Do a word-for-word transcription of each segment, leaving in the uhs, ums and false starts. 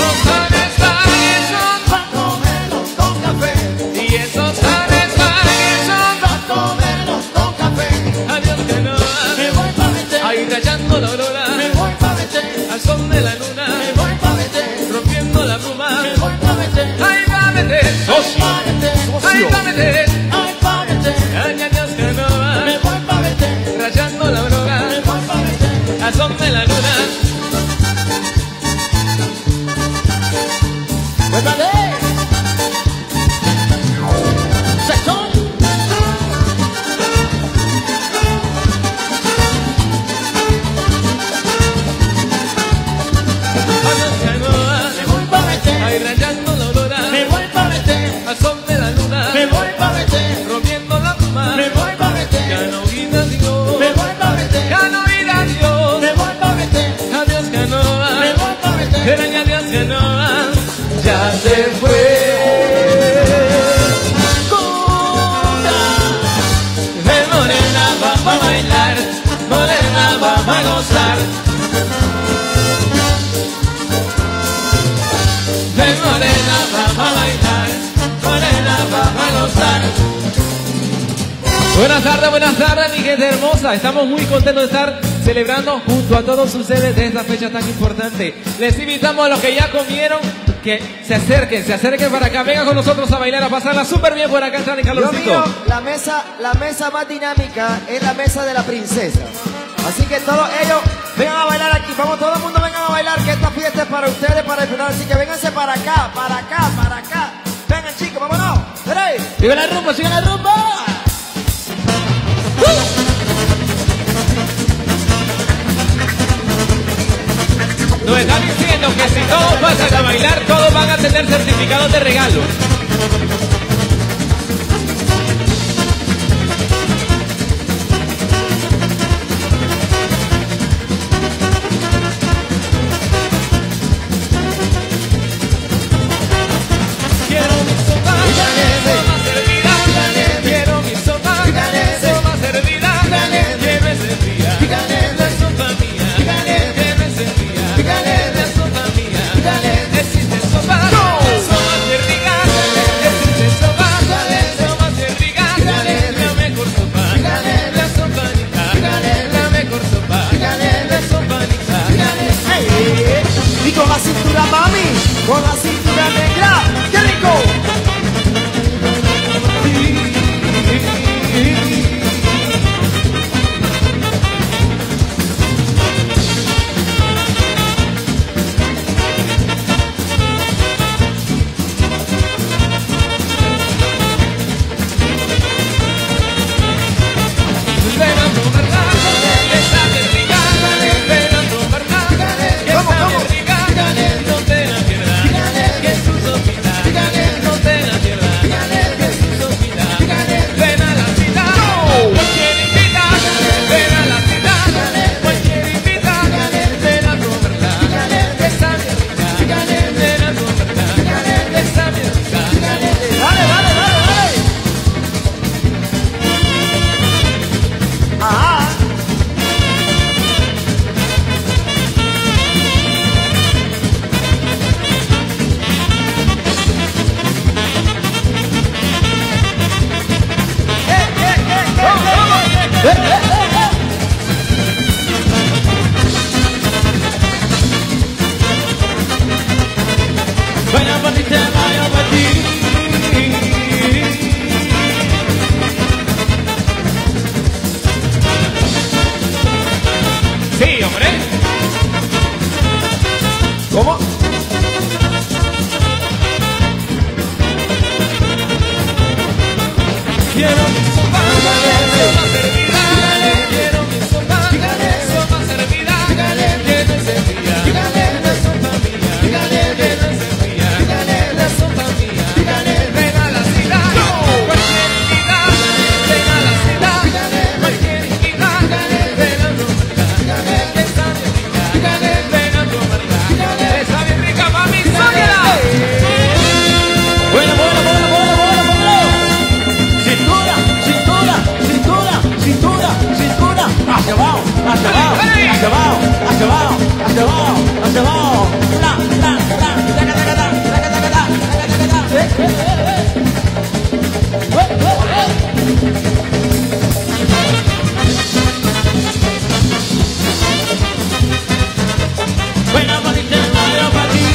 esos panes son pa' comerlos con café. y esos panes son Pa' comerlos con café. adiós que no Me voy pa' Betel. ahí rayando la aurora Me voy pa' Betel. al son de la luna Me voy pa' Betel. rompiendo la pluma Me voy pa' Betel. ahí va a meter Pa' Betel. ahí va a meter Ay, pa' Betel. ay adiós que no Me voy pa' Betel. rayando la aurora Me voy pa' Betel. al son de la luna ¡Vuélvale! ¡Sección! adiós que no Me voy pa' Betel. ahí rayando la aurora Me voy pa' Betel. al son de la luna Me voy pa' Betel. rompiendo la pluma Me voy pa' Betel. ya no vida Dios Me voy pa' Betel. ya no vida Dios Me voy pa' Betel. adiós que no Me voy pa' Betel. era ya adiós que no ya se fue de morena vamos a bailar morena vamos a gozar de morena vamos a bailar morena vamos a gozar. Buenas tardes, buenas tardes mi gente hermosa. Estamos muy contentos de estar celebrando junto a todos ustedes de esta fecha tan importante. Les invitamos a los que ya comieron que se acerquen, se acerquen para acá. Vengan con nosotros a bailar, a pasarla súper bien por acá, están en Dios calorcito. mío, la mesa, la mesa más dinámica es la mesa de la princesa. Así que todos ellos vengan a bailar aquí. Vamos, todo el mundo vengan a bailar, que esta fiesta es para ustedes, para disfrutar. Así que vénganse para acá, para acá, para acá. Vengan chicos, vámonos. ¡Ey! ¡Sigue la rumba, sigue la rumba! Nos están diciendo que si todos pasan a bailar, todos van a tener certificados de regalo. Quiero mi sopa, sopa servida. Quiero mi sopa, sopa servida. Quiero ese día, la sopa mía. Quiero ese día, la sopa mía. Existe sopa, sopa servida. Existe sopa, sopa servida. La mejor sopa, la sopanita. La mejor sopa, la sopanita. Y con la cintura mami, con la cintura negra. ¡Qué rico! Ven a probarla, que está bien rica. Ven a probarla, que está bien rica. No te la pierdas, que es tu sopita. No te la pierdas, que es tu sopita. Ven a la cita, cualquier invita. Ven a la cita, cualquier invita. Ven a probarla, que está bien rica. Ven a probarla, que está bien rica. Dale, dale, dale, dale. Ajá. Vaya pa' ti, te vaya pa' ti. Sí, hombre. ¿Cómo? Quiero mi sopa, sopa servida. Quiero mi sopa, sopa servida. Quiero ese día, la sopa mía. Quiero ese día, la sopa mía. Ven a la cita, cualquier invita. Ven a la cita, cualquier invita. Ven a probarla, que está bien rica. Ven a probarla, está bien rica, mami, sáquela. Bueno, bueno, bueno, bueno, bueno, bueno. Cintura, cintura, cintura, cintura, cintura. Hacia abajo, hacia abajo, hacia abajo, hacia abajo, hacia abajo, hacia abajo. La, la, la, la. Baila pa' ti, te bailo pa' ti.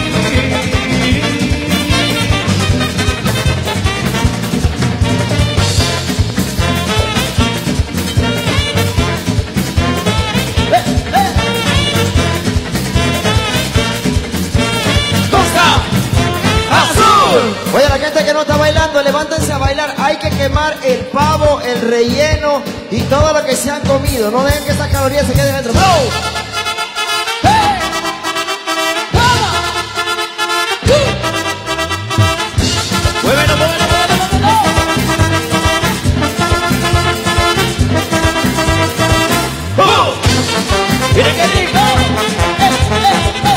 Oye, la gente que no está bailando, levántense a bailar. Hay que quemar el pavo, el relleno y todo lo que se han comido. No dejen que esas calorías se queden dentro. ¡Bro! Muévelo, muévelo, muévelo, muévelo. ¡Oh! ¡Mira qué rico! ¡Eh, eh, eh!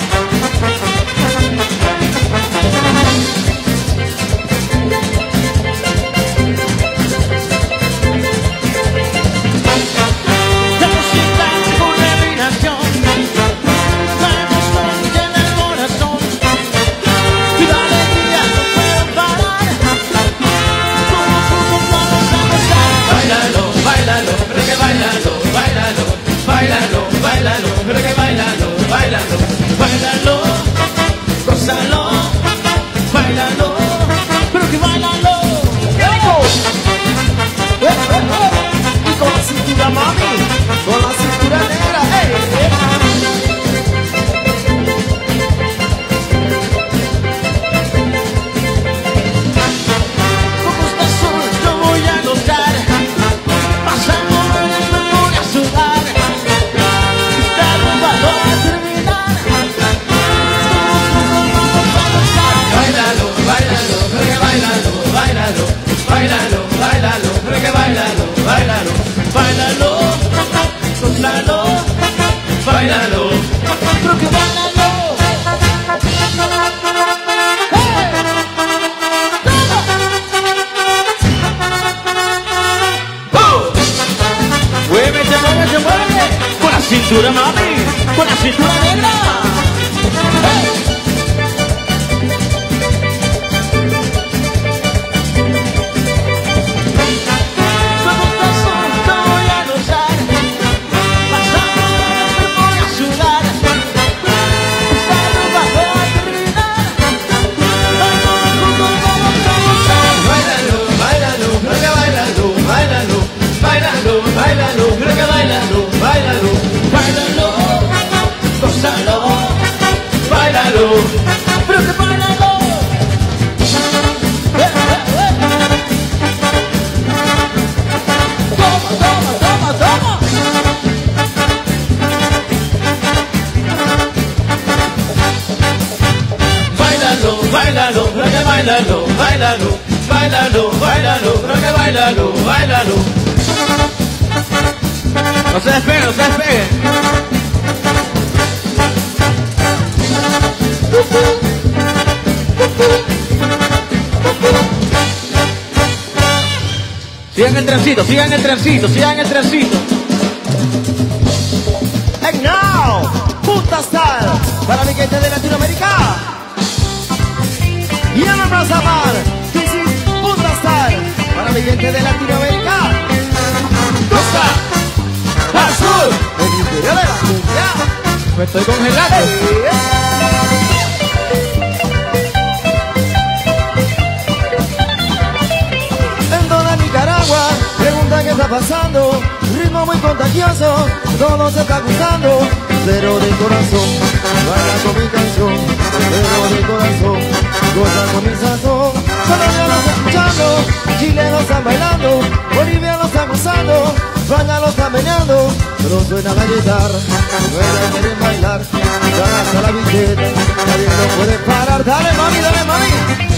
Báilalo, báilalo, pero que báilalo, báilalo, báilalo, gózalo, báilalo, pero que báilalo. ¡Eh, eh, eh! Y con la cintura, mami, con la cintura negra, ¡eh! Como estás solo, yo voy a gozar. Pasando el me voy a sudar. Esta rumba no va a terminar. Báilalo, báilalo, pero que báilalo, báilalo, báilalo, báilalo, pero que báilalo, báilalo, Báilalo, gózalo, báilalo. pero que báilalo. Muévete, muévete, muévete. Con la cintura, mami. Con la cintura negra. Como estás solo, te voy a gozar. Pasando me voy a sudar. Esta rumba no va a terminar. Todos juntos vamos a gozar. Báilalo, báilalo, pero que báilalo, báilalo, báilalo, báilalo, pero que báilalo, báilalo, Báilalo, gózalo, báilalo. pero que báilalo. Eh, eh, eh. Toma, toma, toma, toma. Báilalo, báilalo, pero que báilalo, báilalo, báilalo, báilalo, pero que báilalo, báilalo. No se despegue, no se despegue. Sigan el trencito, sigan el trencito, sigan el trencito. And now, Punta Style, para mi gente de Latinoamérica. Y en el Brazamar, this is Punta Style, para mi gente de Latinoamérica. Costa, azul, El interior de la cumbia. Me estoy congelando. En toda Nicaragua preguntan qué está pasando. Ritmo muy contagioso, todo se está gustando. Cero de corazón, baila con mi canción. Cero de corazón, goza con mi sazón. Colombianos lo están escuchando, Chile lo están bailando, Bolivia lo está gozando, España lo están meneando. Pero suena la guitarra, suena quieren bailar, ya hasta la billeta, nadie lo puede parar. Dale mami, dale mami.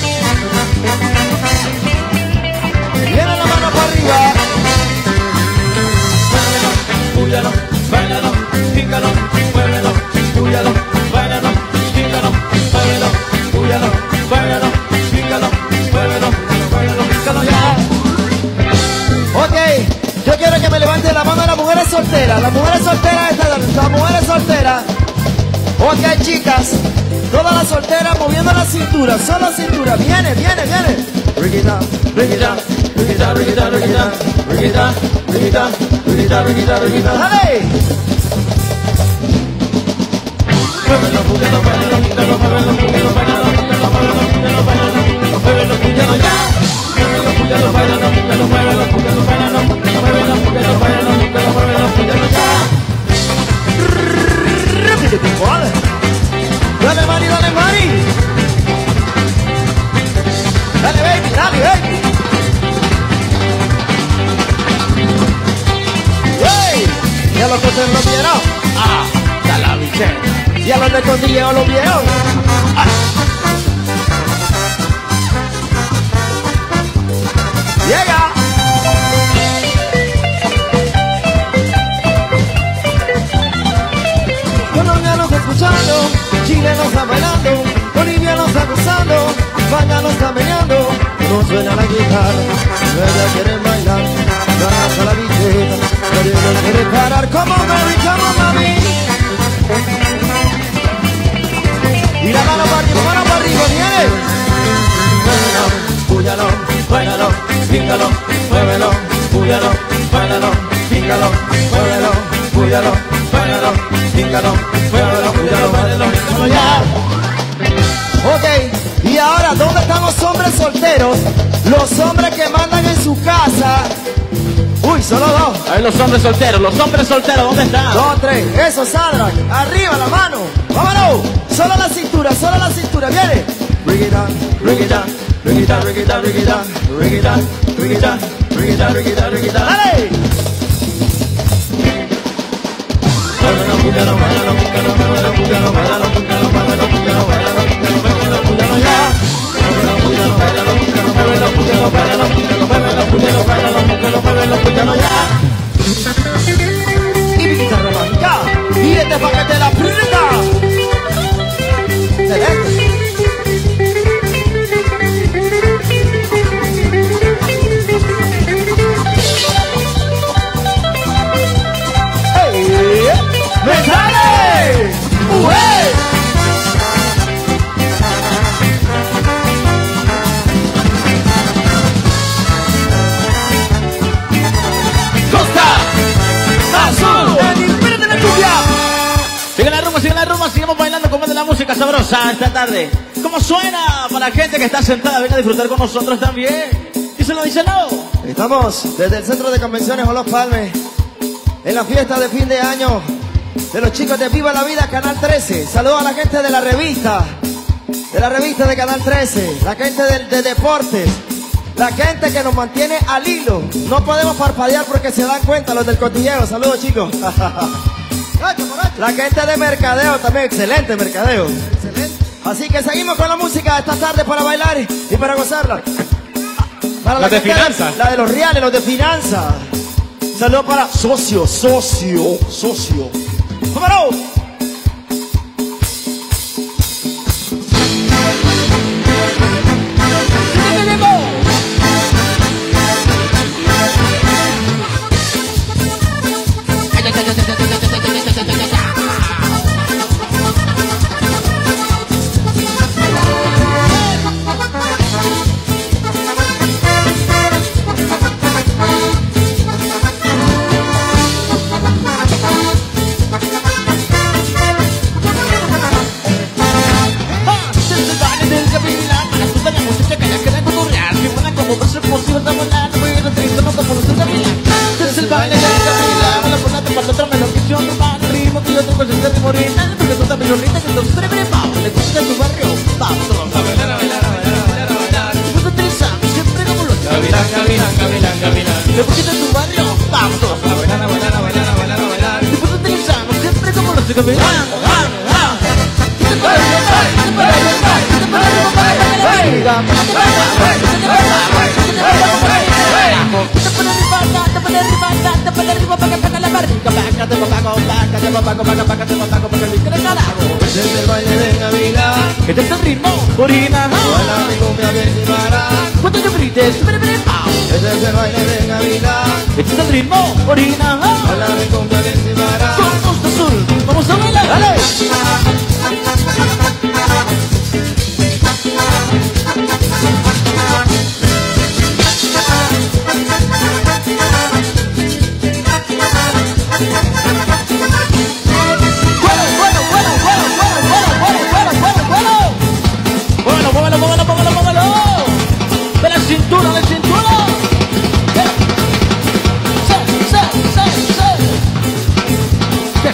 Viene la mano para arriba. Púyalo, bailalo, pícalo, muévelo, púyalo, bailalo, pícalo, muévelo, púyalo, bailalo, pícalo, muévelo, bailalo, pícalo ya. Ok, yo quiero que me levante la mano a las mujeres solteras. Las mujeres solteras, estas, las mujeres solteras. Ok, chicas, todas las solteras moviendo la cintura, solo cintura, viene, viene, viene. Break it down, break it down, break it down, break it down, break it down, break it down, break it down, break it down, break it down, break it down. ¡Dale! Muévelo, muévelo, muévelo, muévelo, muévelo, muévelo, muévelo, muévelo, muévelo, muévelo, muévelo, muévelo ya. Muévelo, muévelo, muévelo, muévelo, muévelo, muévelo, muévelo, muévelo, muévelo, muévelo, muévelo, muévelo ya. Dale, Mari, dale, Mari. Dale, baby, dale, baby. ¡Hey! ¿Y a los que te lo vieron? ¡Ah! ¡Ya la bichera! ¿Y a los de Cordillero lo vieron? ¡Ah! ¡Llega! Colombianos escuchando, chilenos está bailando, bolivianos está gozando, bailanos está meneando, no suena la guitarra, ellas quieren bailar, ganas a la bicheta, nadie no quiere parar, como Mary, como mami. Y la mano para arriba, mano para arriba, viene. Púyalo, bailalo, píngalo, muévelo, púyalo, bailalo, píngalo, muévelo, púyalo, bailalo, píngalo, muévelo, púyalo, bailalo, píngalo ya. Ok, y ahora, ¿dónde están los hombres solteros? Los hombres que mandan en su casa. Uy, solo dos. Ahí los hombres solteros, los hombres solteros, ¿dónde están? Dos, tres, eso, Sandra. Arriba la mano. Vámonos. Solo la cintura, solo la cintura. Viene. Bring it down, bring it down, bring it down, bring it down, bring it down, bring it down, bring it down, bring it down, bring it down, bring it down. ¡Dale! Muévelo, púyalo, bailalo, púyalo, muévelo, púyalo, bailalo, púyalo, muévelo, púyalo, bailalo, púyalo, muévelo, púyalo ya. Muévelo, púyalo, bailalo, púyalo, muévelo, púyalo, bailalo, púyalo, muévelo, púyalo, bailalo, púyalo, muévelo, púyalo ya. Y mi guitarra mágica, y este pa' que te la aprieta. Excelente. ¡Me sale! ¡Ué! ¡Costa! ¡Azul! ¡Espérate la lluvia! Sigue la rumba, sigue la rumba, sigamos bailando como de la música sabrosa esta tarde. ¿Cómo suena? Para la gente que está sentada, venga a disfrutar con nosotros también. Díselo, díselo. Estamos desde el Centro de Convenciones Olof Palme en la fiesta de fin de año de los chicos de Viva la Vida Canal trece. Saludos a la gente de la revista, de la revista de Canal trece, la gente de, de deportes, la gente que nos mantiene al hilo. No podemos parpadear porque se dan cuenta los del cotillero. Saludos, chicos. La gente de mercadeo también, excelente mercadeo. Así que seguimos con la música esta tarde para bailar y para gozarla. Para la de finanzas. La de los reales, los de finanzas. Saludos para socio, socio, socio. ¡Vámonos! Desde el baile de Navidad, que te está el ritmo, orina. baila mi cumbia bien encimada. Cuando yo grites, Desde el baile de Navidad, que te está el ritmo, orina. baila mi cumbia bien encimada. Somos de azul, vamos a bailar. ¡Dale!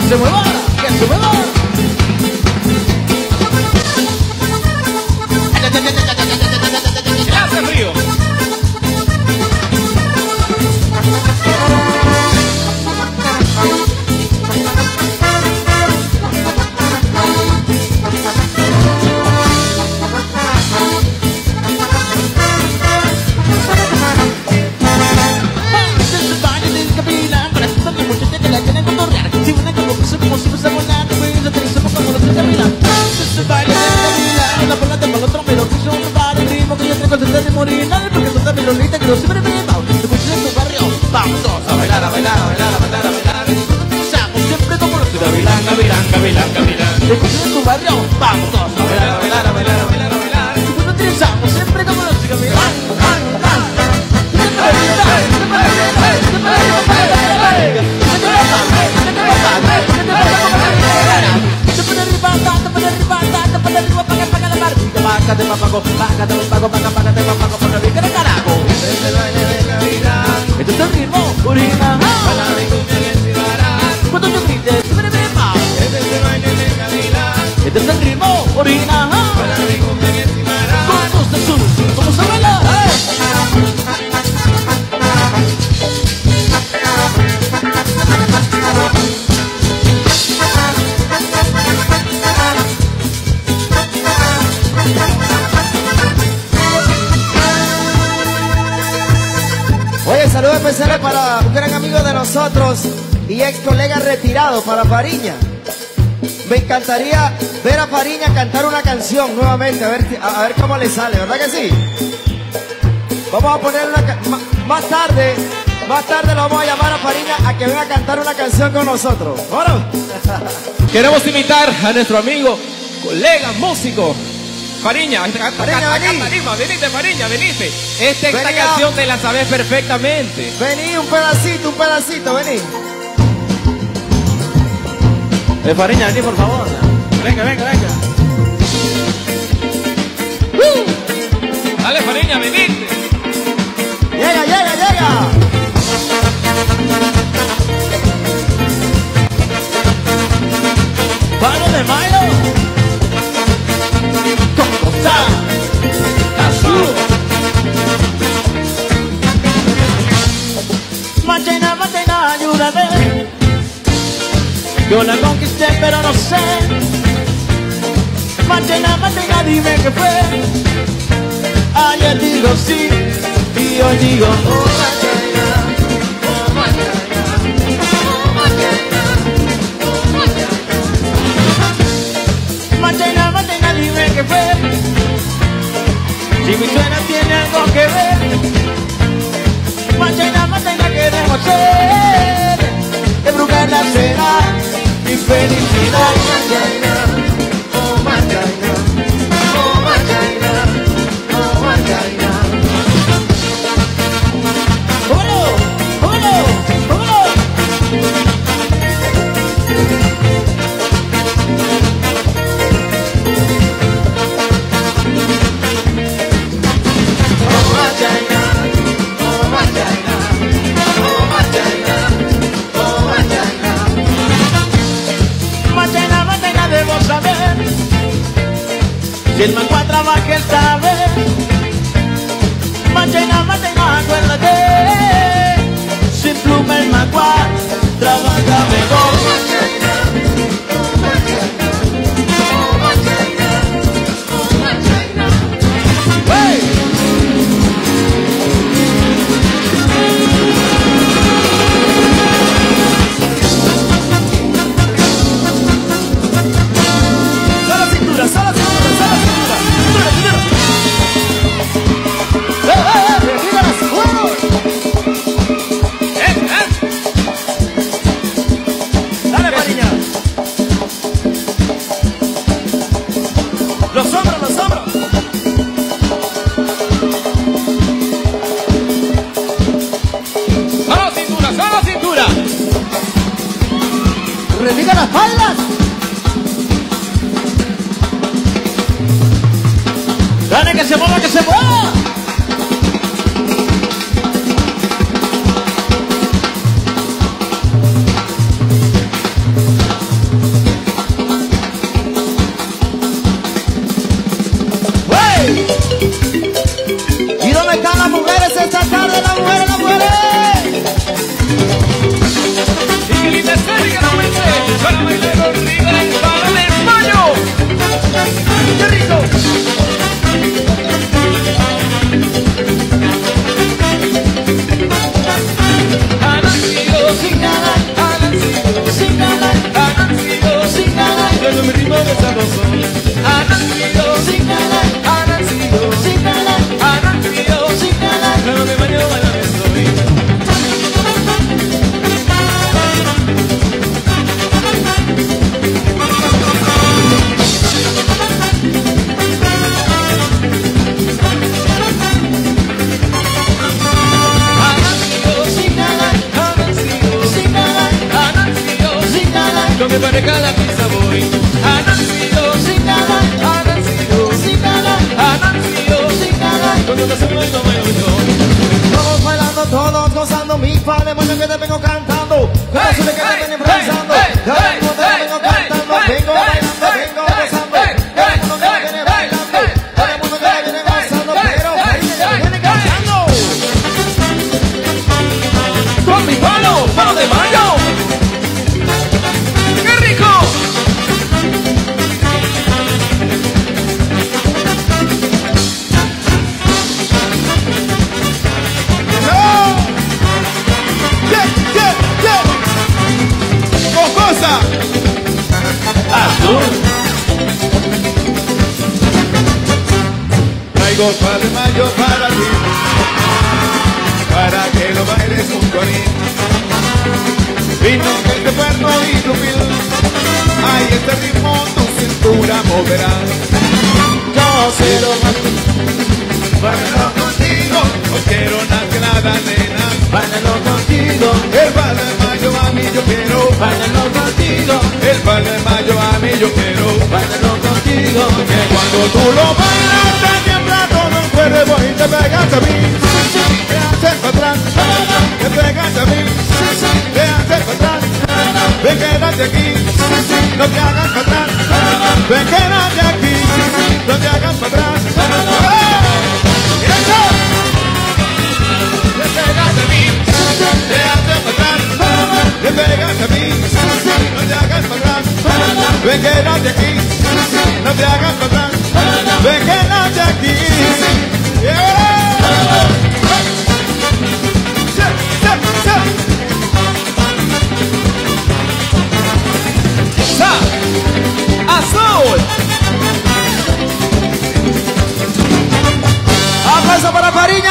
se mueva, que se mueva. Ya hace frío. Que no siempre me va, te pusiste en tu barrio. Vamos todos a bailar, a bailar, a bailar, a bailar, a bailar. Seamos siempre como los de Gavilán, Gavilán, Gavilán, Gavilán. Te pusiste en tu barrio. Vamos todos a bailar, a bailar, a bailar, a bailar, a bailar. Y nos utilizamos siempre como los de Gavilán. Págate, papago, págate, papago, págate, págate, papago, págate, ¿qué carajo? Este es el ritmo, orina. Cuando yo grite, siempre me va. Este es el ritmo, orina. Todos de sur, vamos a bailar. Oye, saludos especiales para un gran amigo de nosotros y ex colega retirado, para Fariña. Me encantaría ver a Fariña cantar una canción nuevamente, a ver, a, a ver cómo le sale, ¿verdad que sí? Vamos a poner una... Más, más tarde, más tarde lo vamos a llamar a Fariña a que venga a cantar una canción con nosotros. ¿Bueno? Queremos invitar a nuestro amigo, colega, músico, Fariña. Fariña, vení. Venite, Fariña, venite. Esta, esta Vení, canción te la sabes perfectamente. Vení, un pedacito, un pedacito, vení. Eh, Fariña, vení por favor. Venga, venga, venga. Uh. Dale, Fariña, venite. Llega, llega, llega. ¡Palo de Mayo! ¿Cómo está? ¡Azul! Machina, Machina, ayúdame. Yo la conquisté, pero no sé. Machina, Machina, dime qué fue. Ayer digo sí y hoy digo oh, Machina, oh, Machina, oh, Machina, oh, Machina. Machina, Machina, dime qué fue. Si mi suena tiene algo que ver. Machina, Machina, queremos ser. De brujarla será mi felicidad. Machina, oh, Machina, oh, Machina, oh, Machina. ¡Vámonos! ¡Vámonos! ¡Vámonos! Si el Magua trabaja esta vez, Machina, Machina, acuérdate. Sin pluma el Magua trabaja mejor. Machina, oh, Machina, oh, Machina, oh, Machina. ¡Hey! Solo cintura, solo cintura. Los hombros, los hombros. Solo cintura, solo cintura. Replica las palmas. Dale, que se mueva, que se mueva. con mi pareja a la pista voy. Han nacido sin nada, han nacido sin nada, han nacido sin nada. con otra se mueve como yo. Todos bailando, todos gozando, mi padre, bueno que te vengo cantando. Con Hey, azul que te hey, vengo improvisando. hey, Todo hey, el mundo hey, vengo hey, cantando, hey, vengo hey, bailando, hey, vengo hey, gozando. hey, Todo el mundo que hey, viene hey, bailando, hey, todo el mundo que hey, viene hey, gozando, hey, pero hey, baile, hey, viene cantando. Con mi palo, palo de mayo. ¡Qué rico! ¡Cocosa! Azul. Traigo palo de mayo para ti, para que lo bailes junto a mí. Vino que te puerto y tu piel, ay, este ritmo tu cintura moverá. Yo quiero más, Bailalo contigo, no quiero nada que nada, nena. bailalo contigo, El palo de mayo a mí yo quiero, bailalo contigo, el palo de mayo a mí yo quiero. bailalo contigo. Que cuando tú lo bailas te tiembla todo el cuerpo y te pegas a mí. Te haces para atrás, te pegas a mí. Te haces para atrás, ven quédate aquí. No te hagas para atrás, ven quédate aquí. No te hagas para atrás. ¡Eh! ¡Y eso! Te pegas a mí, te haces para atrás, te pegas a mí. No te hagas para atrás, ven quédate aquí. No te hagas para atrás, ven quédate aquí. Yeah. Sí, sí, sí. ¡Sa! ¡Azul! ¡Aplauso para Fariña!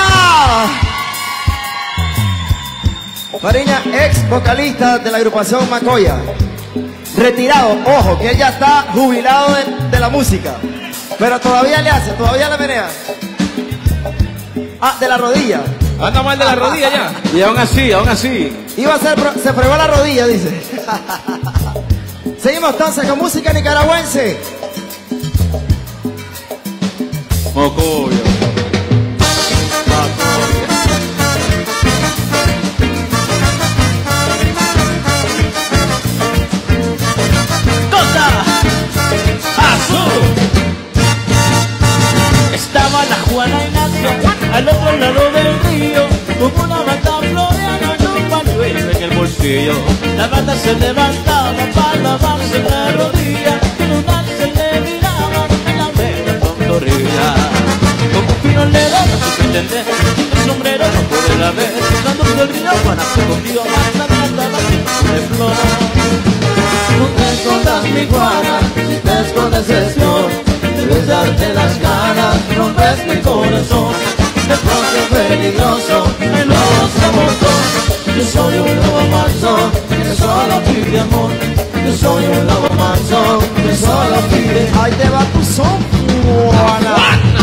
Fariña, ex vocalista de la agrupación Macoya. Retirado, ojo, que él ya está jubilado de, de la música. Pero todavía le hace, todavía le menea. Ah, de la rodilla. Anda mal de la rodilla ya. Y aún así, aún así. Iba a ser, pro- se fregó la rodilla, dice. Seguimos entonces con música nicaragüense. Mocoyo. Cosa. Azul. Estaba la Juana Ignacio al otro lado del río, con una bata floreada y un pañuelo en el bolsillo. La bata se levantaba para lavarse la rodilla, con un alce le miraba en la media tontorrilla. Con un fino le daba su pretender, el sombrero no puede la ver, cuando el río Juana se cogió más la bata de flor. No te escondas mi Juana, si te escondes es yo. Debes darte las ganas, no ves mi corazón. De pronto es peligroso, el lobo somos dos. Yo soy un lobo manso, que solo pide amor. Yo soy un lobo manso, que solo pide. Ahí te va tu son, Juana.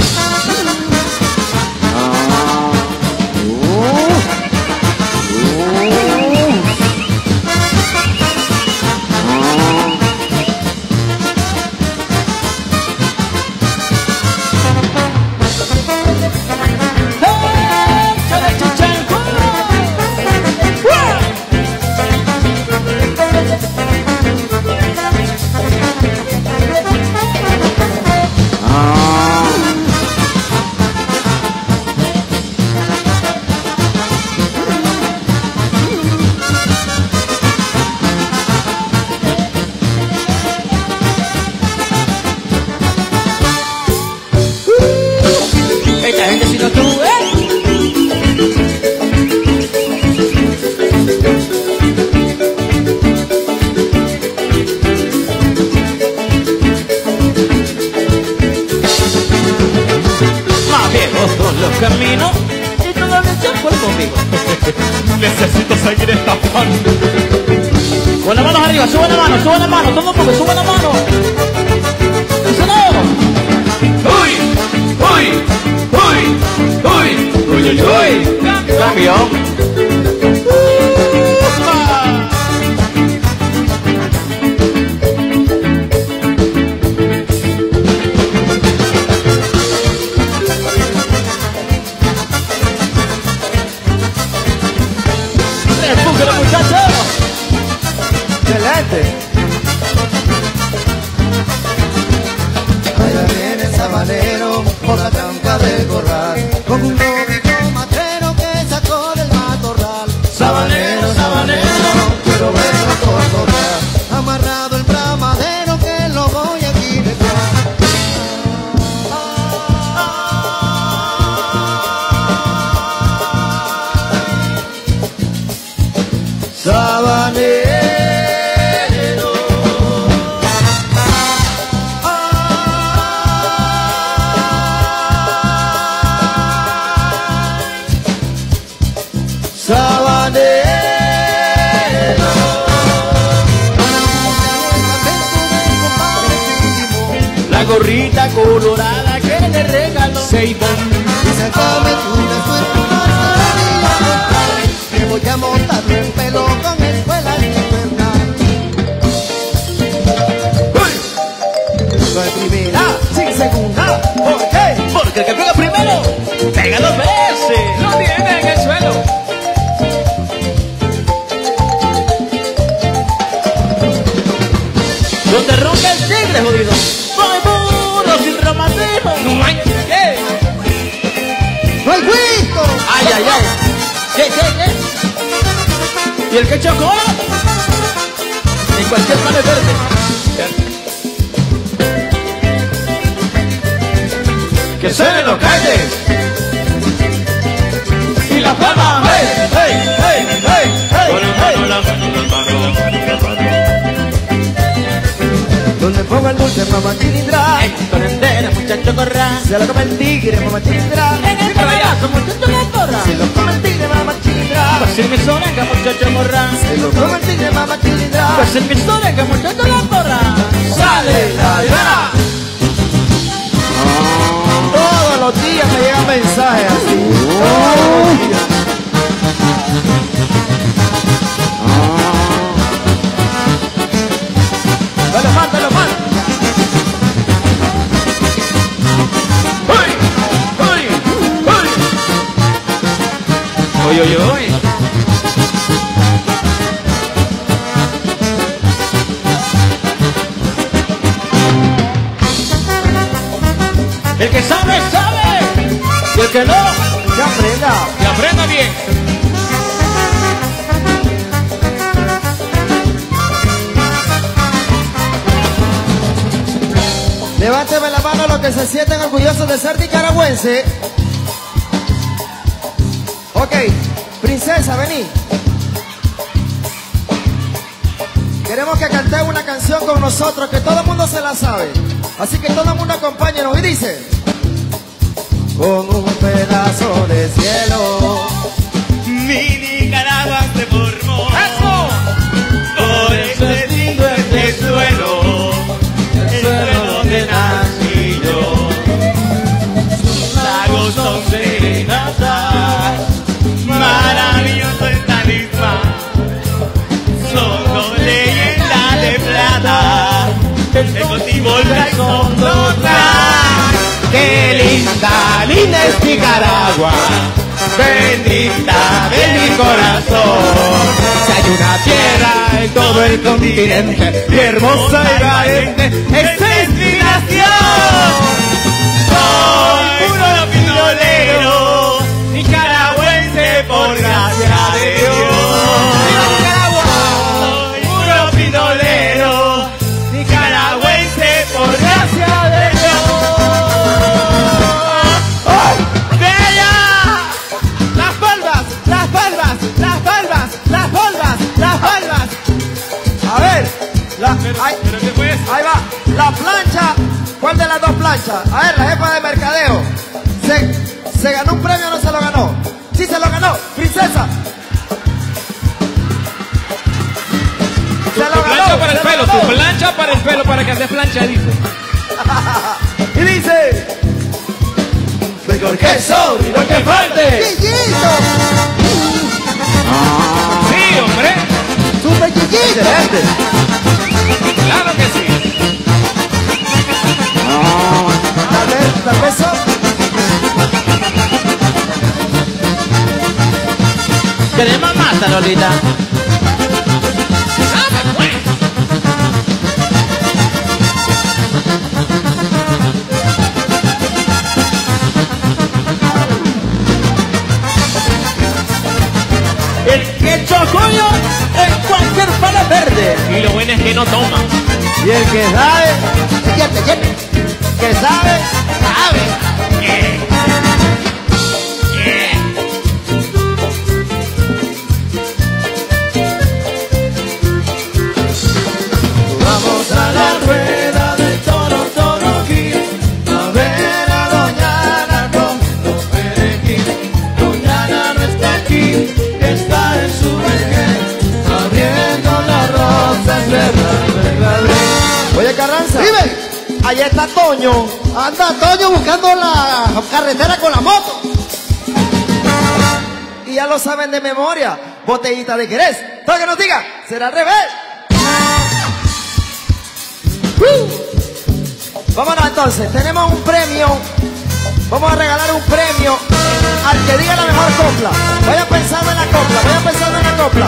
Esta gente si no tú, ¿eh? Más viejos son los caminos y todavía se fue conmigo. Necesito seguir estafando. Con las manos arriba, sube la mano, sube la mano, todo el mundo, sube la mano. ¡Eso no! ¡Uy! ¡Uy! ¡Uy! ¡Uy! ¡Uy! ¡Uy! ¡Uy! Cambio. Excelente. Allá viene el sabanero por la tranca del corral, con un lógico matero que sacó del matorral. Sabanero, sabanero, quiero verlo cotorrear, amarrado el bramadero que lo voy a jinetear. Sabanero. la gorrita colorada que le regaló Seibón. Y sacame una suerte más que voy a montarlo en pelo con escuela infernal. No hay primera, sin segunda. ¿Por qué? Porque el que pega primero pega dos veces. Lo tiene en el suelo. Donde ronca el tigre, jodido. Voy puro sin romantismo. No hay qué. ¡No hay visto! Ay, ay, ay. ¿Qué, qué, qué? ¿Y el que chocó? En cualquier mano es verde. Que suenen los calles. Y la fama. ¡Hey, hey, hey, hey, hey! Donde ponga el dulce, mamá chilindrá. Con entera, muchacho corra. Se lo come el tigre, mamá chilindrá. En el caballazo, muchacho la porra. Se lo come el tigre, mamá chilindrá. Pues en mi sorenga, muchacho morra. Se lo come el tigre, mamá chilindrá. Pues en mi sorenga, muchacho la porra. Sale la divana. Todos los días me llegan mensajes así. Todos los días. Dale más, dale más. ¡Uy! ¡Uy! ¡Uy! ¡Uy, uy, uy! El que sabe, sabe. Y el que no, Que aprenda. que aprenda bien. Levánteme la mano los que se sienten orgullosos de ser nicaragüense. Ok, princesa, vení. Queremos que cantes una canción con nosotros, que todo el mundo se la sabe. Así que todo el mundo acompáñenos y dice: con un pedazo de cielo, Mi Nicaragua se formó. ¡Eso! Por ese lindo este suelo. El suelo donde nací yo. Sus lagos son serenatas. Maravilloso el talismán. Son dos leyendas de plata. El motivo el son ¡qué linda, linda es Nicaragua! Bendita de mi corazón. Si hay una tierra en todo el continente y hermosa y valiente, ¡esa es mi nación! Soy puro pistolero, nicaragüense por gracia de Dios. Soy puro pistolero, nicaragüense por gracia de Dios. las palmas, las palmas, las palmas, las palmas, las palmas. A ver, la, ahí, ahí va, la plancha. ¿Cuál de las dos planchas? A ver, la jefa de mercadeo. ¿Se, se ganó un premio o no se lo ganó? Sí se lo ganó, princesa. Se lo Tu ganó. plancha para el se lo pelo, ganó. tu plancha para el pelo para que hace plancha, dice. Y dice: Mejor que sobre y no que falte. ¡Chiquito! Sí, hombre, ¡Súper chiquito! excelente. claro que sí. Tal vez, tal vez son. Queremos más, Lolita. es que no toma. Y el que sabe, Siete, siete. que sabe, ¿Sabe? Eh. Eh. vamos a la rueda de toro, toro Gil, a ver a Doña Ana comiendo perejil. Doña Ana no está aquí, está en su vejez, abriendo las rosas de la. Oye, Carranza, Dime. ahí está Toño. Anda Toño buscando la carretera con la moto. Y ya lo saben de memoria. Botellita de Jerez. Todo que nos diga, será al revés. Uh. Vámonos entonces, tenemos un premio. Vamos a regalar un premio al que diga la mejor copla. Vayan pensando en la copla, vayan pensando en la copla.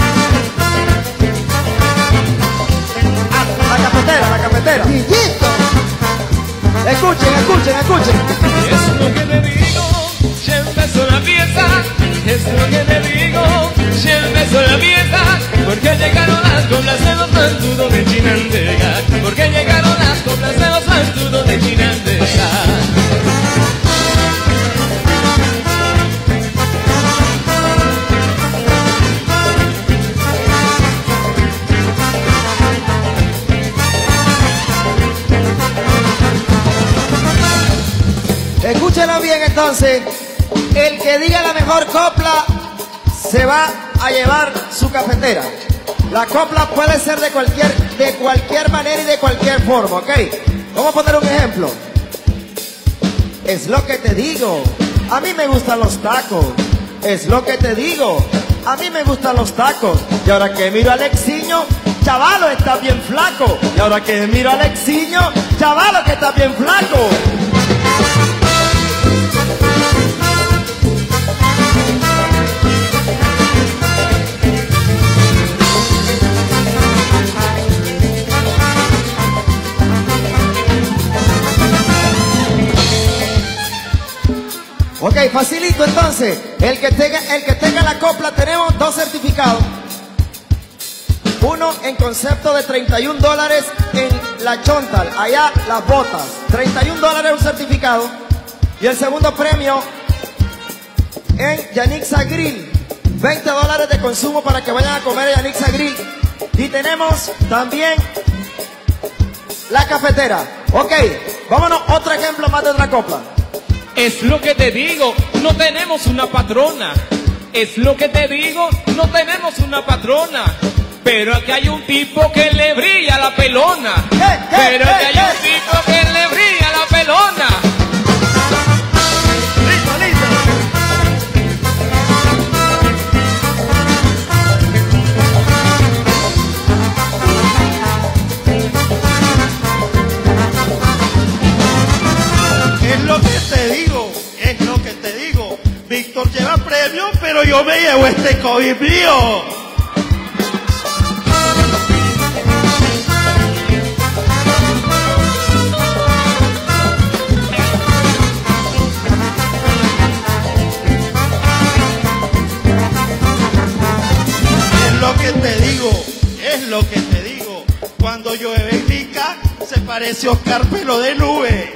Ah, la cafetera, la cafetera. Chiquito. Escuchen, escuchen, escuchen. Es lo que te digo, ya empezó la fiesta. Es lo que te digo, ya empezó la fiesta. Porque llegaron las coplas de los mantudos de Chinandega. Porque llegaron las coplas de los mantudos de Chinandega. Escúchenlo bien entonces. El que diga la mejor copla se va a llevar su cafetera. La copla puede ser de cualquier, de cualquier manera y de cualquier forma, ¿ok? Vamos a poner un ejemplo. Es lo que te digo, a mí me gustan los tacos. Es lo que te digo, a mí me gustan los tacos. Y ahora que miro a Alexiño, chavalo, está bien flaco. Y ahora que miro a Alexiño, chavalo, que está bien flaco. Ok, facilito entonces. El que tenga, el que tenga la copla, tenemos dos certificados. Uno en concepto de treinta y un dólares en la Chontal, allá las botas. treinta y un dólares un certificado. Y el segundo premio en Yanixa Grill. veinte dólares de consumo para que vayan a comer a Yanixa Grill. Y tenemos también la cafetera. Ok, vámonos, otro ejemplo más de otra copla. Es lo que te digo, no tenemos una patrona. Es lo que te digo, no tenemos una patrona. Pero aquí hay un tipo que le brilla la pelona. ¿Qué, qué, Pero qué, aquí hay qué? un tipo que le brilla la pelona. Listo, listo. Es lo que te digo, es lo que te digo. Víctor lleva premio, pero yo me llevo este COVID mío. Es lo que te digo, es lo que te digo. Cuando llueve y pica, se parece Oscar Pelo de Nube.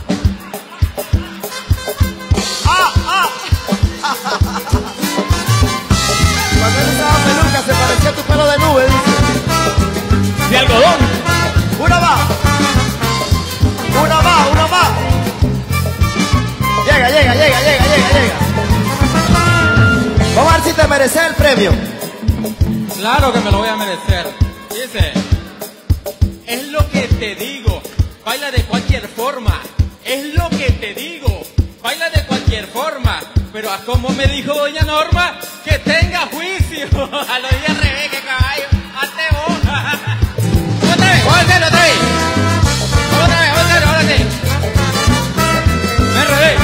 Cuando él usaba peluca se parecía a tu pelo de nube, dice. De algodón. Una más. Una más, una más. Llega, llega, llega, llega, llega, llega. Vamos a ver si te mereces el premio. Claro que me lo voy a merecer. Dice, es lo que te digo, baila de cualquier forma. Es lo que te digo, baila de cualquier forma. Pero a como me dijo doña Norma, que tenga juicio. A lo dije al revés, que caballo, hazte vos. Otra vez, vamos a hacerlo otra vez. Otra vez, vamos a hacerlo, ahora sí. Me enredé.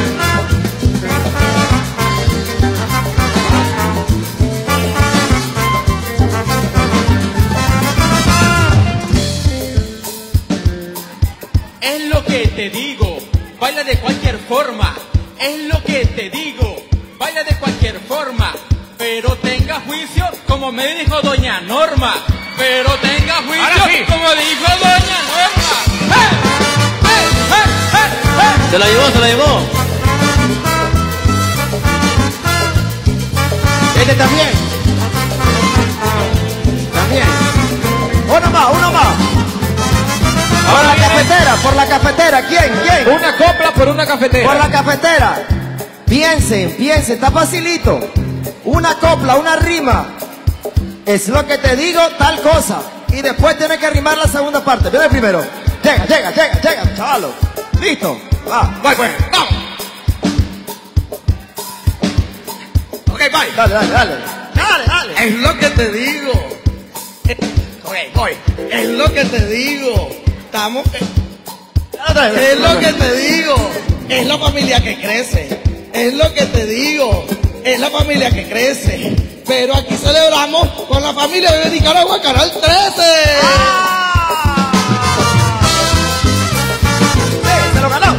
Es lo que te digo, baila de cualquier forma. Es lo que te digo, baila de cualquier forma. Pero tenga juicio, como me dijo doña Norma. Pero tenga lo dijo Doña Norma. ¡Eh! ¡Eh! ¡Eh! ¡Eh! ¡Eh! Se lo llevó, se lo llevó. Este también. También. Uno más, uno más. Por la cafetera, por la cafetera. ¿Quién? ¿Quién? Una copla por una cafetera. Por la cafetera. Piensen, piensen, está facilito. Una copla, una rima. Es lo que te digo, tal cosa. Y después tienes que rimar la segunda parte. Viene primero. Llega, llega, llega, llega, chavalo. Listo. Va, Voy, pues, vamos. Ok, bye. dale, dale, dale. Dale, dale. Es lo que te digo. Eh, Ok, voy. Es lo que te digo. Estamos. Es lo que te digo. Es la familia que crece. Es lo que te digo. Es la familia que crece. Pero aquí celebramos con la familia de Nicaragua, Canal trece. Sí, se lo ganó.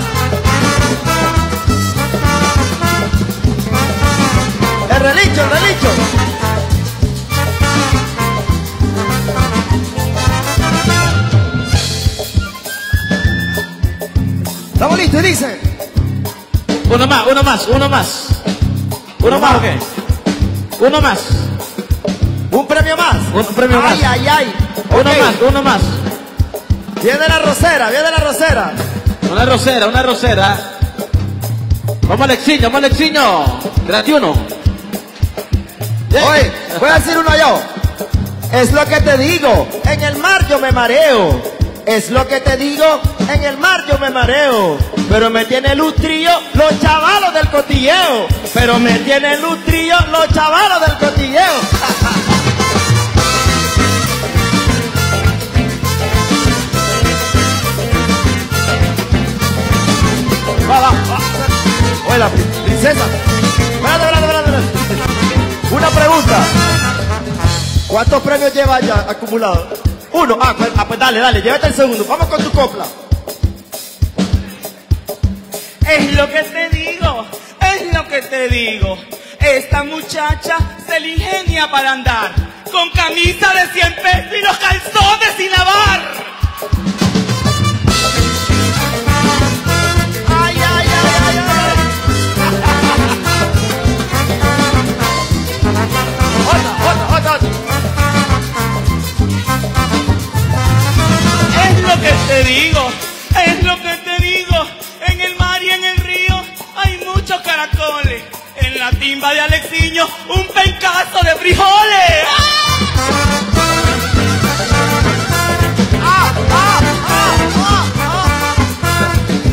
El relicho, el relicho. Estamos listos, y dice. Uno más, uno más, uno más. Uno más, ¿o qué? Uno más. Un premio más. Un premio más. Ay, ay, ay. Uno Ok. más, uno más. Viene la rosera, viene la rosera. Una rosera, una rosera. Vamos Alexiño, vamos Alexiño. treinta y uno. Oye, voy a decir uno yo. Es lo que te digo, en el mar yo me mareo. Es lo que te digo, en el mar yo me mareo. Pero me tiene lustrillo los chavalos del cotilleo. Pero me tiene lustrillo los chavalos del cotilleo. Va, va, va. Oye, la prin- princesa. Espérate, espérate, espérate, espérate. Una pregunta. ¿Cuántos premios lleva ya acumulados? Uno. Ah, pues, ah, pues dale, dale, llévate el segundo. Vamos con tu copla. Es lo que te digo, es lo que te digo. Esta muchacha se le ingenia para andar con camisa de cien pesos y los calzones sin lavar. Ay, ay, ay, ay, ay. Otra, otra, otra, otra. Es lo que te digo, es lo que te digo. En el mar y en el río hay muchos caracoles. En la timba de Alexiño un pencazo de frijoles. Ah, ah, ah, ah, ah.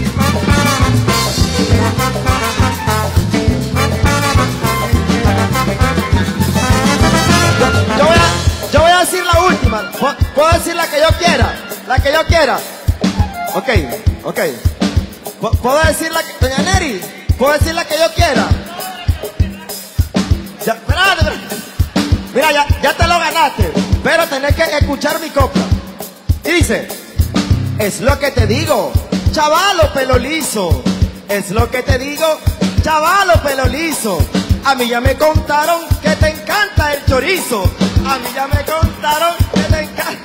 Yo, yo voy a, yo voy a decir la última. Pu- Puedo decir la que yo quiera. La que yo quiera. Ok, ok. Pu- Puedo decir la que. Doña Neri, puedo decir la que yo quiera. Ya, espérate, espérate. Mira, ya, ya te lo ganaste. Pero tenés que escuchar mi copla. Y dice: es lo que te digo, chavalo pelo liso. Es lo que te digo, chavalo pelo liso. A mí ya me contaron que te encanta el chorizo. A mí ya me contaron que te encanta.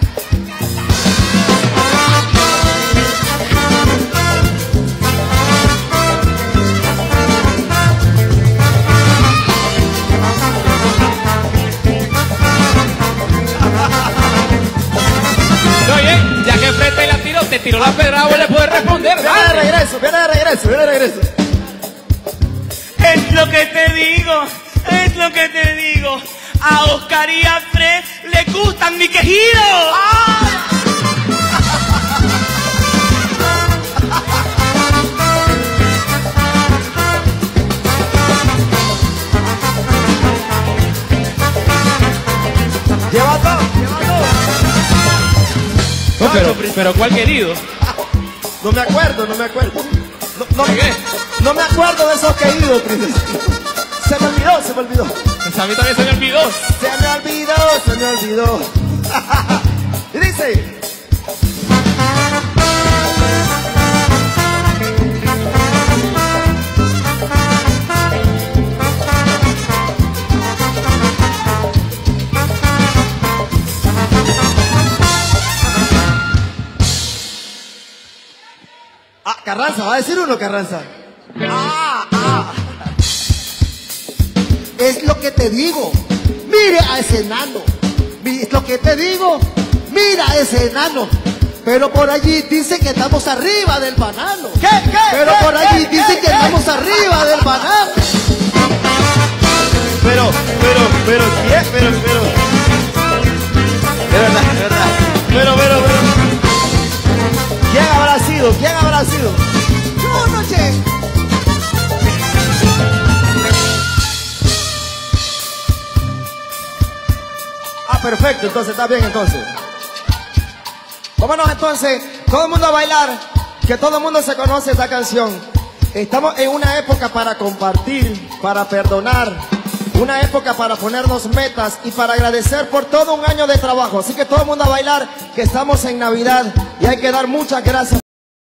Oye, ya que frente la tiro, te tiró la pedra, vos le puedes responder. Viene de Dale. regreso, viene de regreso, viene de regreso. Es lo que te digo, es lo que te digo. A Oscar y a Fred le gustan mi quejido. Lleva dos, lleva dos. No, pero, pero ¿cuál querido? No me acuerdo, no me acuerdo. No, no, ¿De qué? no me acuerdo de esos queridos, princesa. Se me olvidó, se me olvidó. Pues a mí también se me olvidó. Se me olvidó, se me olvidó. Y dice: Carranza, va a decir uno, Carranza. Ah, ah. Es lo que te digo. Mire a ese enano. Mi- Es lo que te digo. Mira a ese enano. Pero por allí dicen que estamos arriba del banano. ¿Qué? ¿Qué? Pero ¿Qué? por allí ¿Qué? dicen ¿Qué? que ¿Qué? estamos arriba del banano. Pero, pero, pero, ¿quién? Pero, pero. De verdad, de verdad. Pero, pero, pero. ¿Quién habrá sido? ¿Quién habrá sido? Yo no sé. Ah, perfecto, entonces está bien entonces. Vámonos entonces, todo el mundo a bailar, que todo el mundo se conoce esta canción. Estamos en una época para compartir, para perdonar, una época para ponernos metas y para agradecer por todo un año de trabajo. Así que todo el mundo a bailar, que estamos en Navidad y hay que dar muchas gracias.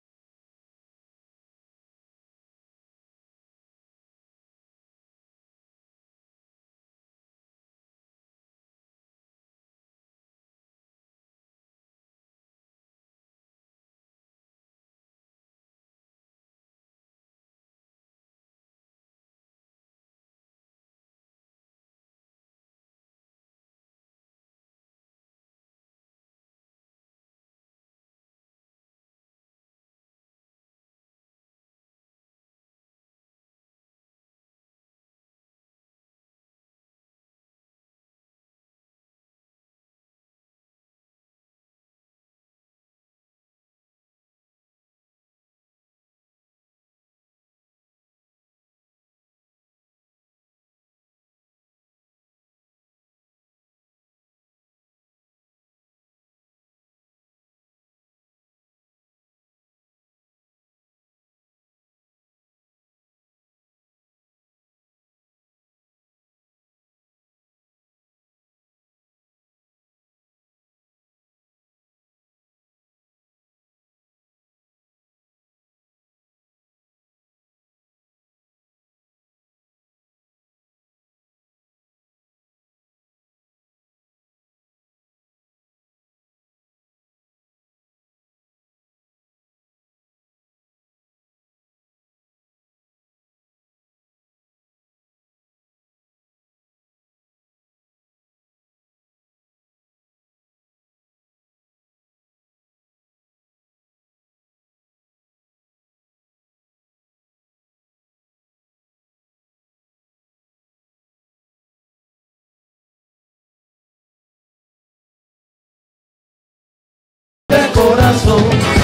De corazón.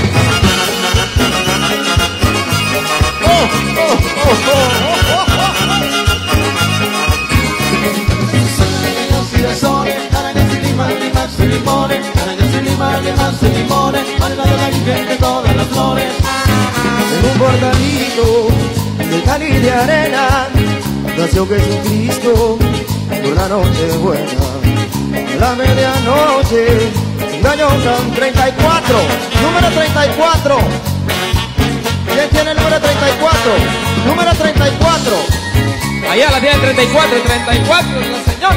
Oh, oh, oh, oh, oh, oh. Y de soles, arañas y limas, limas y limones, arañas y limas, limas y limones, alma de la virgen de todas las flores. En un bordadito de cal y de arena nació Jesucristo por la noche buena. A la medianoche, sin años son treinta y cuatro, número treinta y cuatro. ¿Quién tiene el número treinta y cuatro? Número treinta y cuatro. Allá la tiene treinta y cuatro, treinta y cuatro, la señor.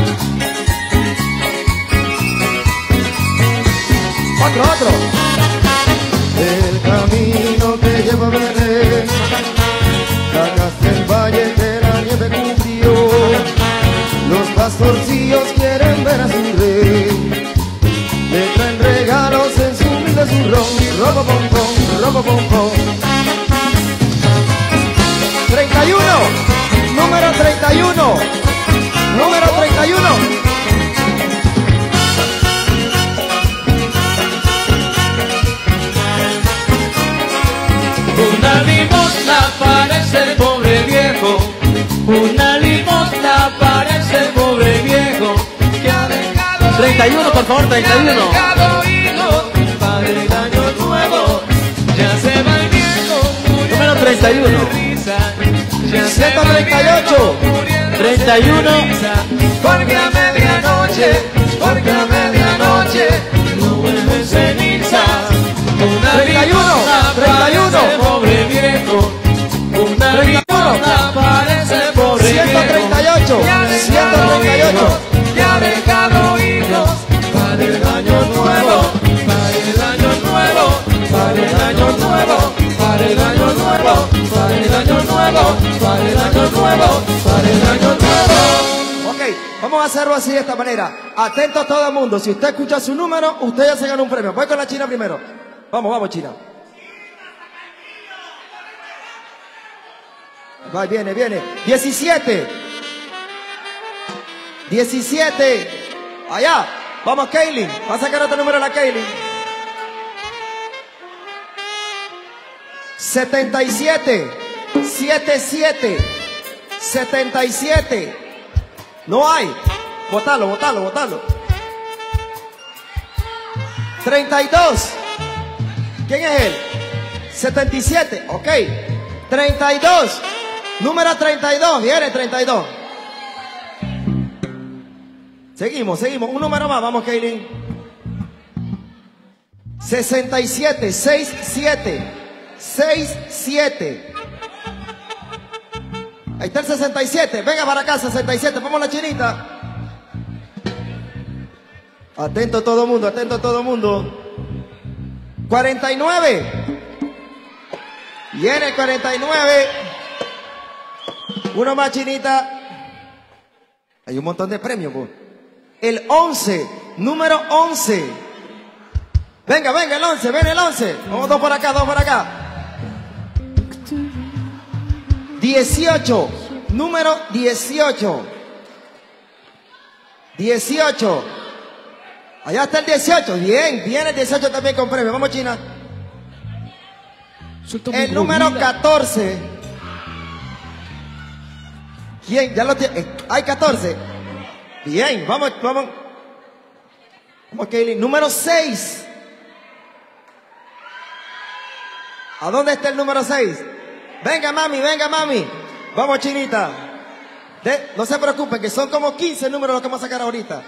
Otro, otro. El camino que lleva a Belén, sacaste el valle que la nieve cubrió. Los pastorcillos quieren ver a su rey, le traen regalos en su humilde zurrón. Robo pom pom, robo pom pom. treinta y uno, número treinta y uno, número treinta y uno. Una limosna para ese pobre viejo, una limosna para ese pobre viejo que ha dejado treinta y uno, por favor, treinta y uno. que ha dejado hijos para el año nuevo. Ya se va el viejo muriendo Número treinta y uno. de risa. Ya se ciento va el treinta y ocho. viejo muriendo treinta y uno. de risa. Porque a medianoche, porque a medianoche no vuelve ceniza. Una treinta y uno, limosna treinta y uno. para ese pobre viejo, una treinta y uno. limosna para ese pobre viejo ciento treinta y ocho, que ha dejado ciento treinta y ocho. hijos, que ha dejado hijos para el año nuevo, para el año nuevo, para el año nuevo, para el año nuevo. hacerlo así de esta manera. Atento a todo el mundo. Si usted escucha su número, usted ya se gana un premio. Voy con la China primero. Vamos, vamos, China. Va, viene, viene. diecisiete. diecisiete. Allá. Vamos, Kaylin. Va a sacar otro número la Kaylin. setenta y siete. setenta y siete. setenta y siete. No hay. Botalo, botalo, botalo. treinta y dos. ¿Quién es él? setenta y siete. Ok. treinta y dos. Número treinta y dos. Viene treinta y dos. Seguimos, seguimos. Un número más. Vamos, Kaylin. sesenta y siete. sesenta y siete. sesenta y siete. Ahí está el sesenta y siete. Venga para acá, sesenta y siete. Vamos la Chinita. Atento todo el mundo, atento todo el mundo. cuarenta y nueve. Viene el cuarenta y nueve. Uno más, Chinita. Hay un montón de premios, pues. El once. Número once. Venga, venga, el once. Ven el once. Vamos dos por acá, dos por acá. dieciocho. Número dieciocho. dieciocho. Allá está el dieciocho. Bien, viene el dieciocho también con premio. Vamos, China. El número catorce. ¿Quién? Ya lo tiene. Eh, hay catorce. Bien, vamos, vamos. Vamos, Kaylin. Número seis. ¿A dónde está el número seis? Venga, mami, venga, mami. Vamos, Chinita. De, no se preocupen, que son como quince números los que vamos a sacar ahorita.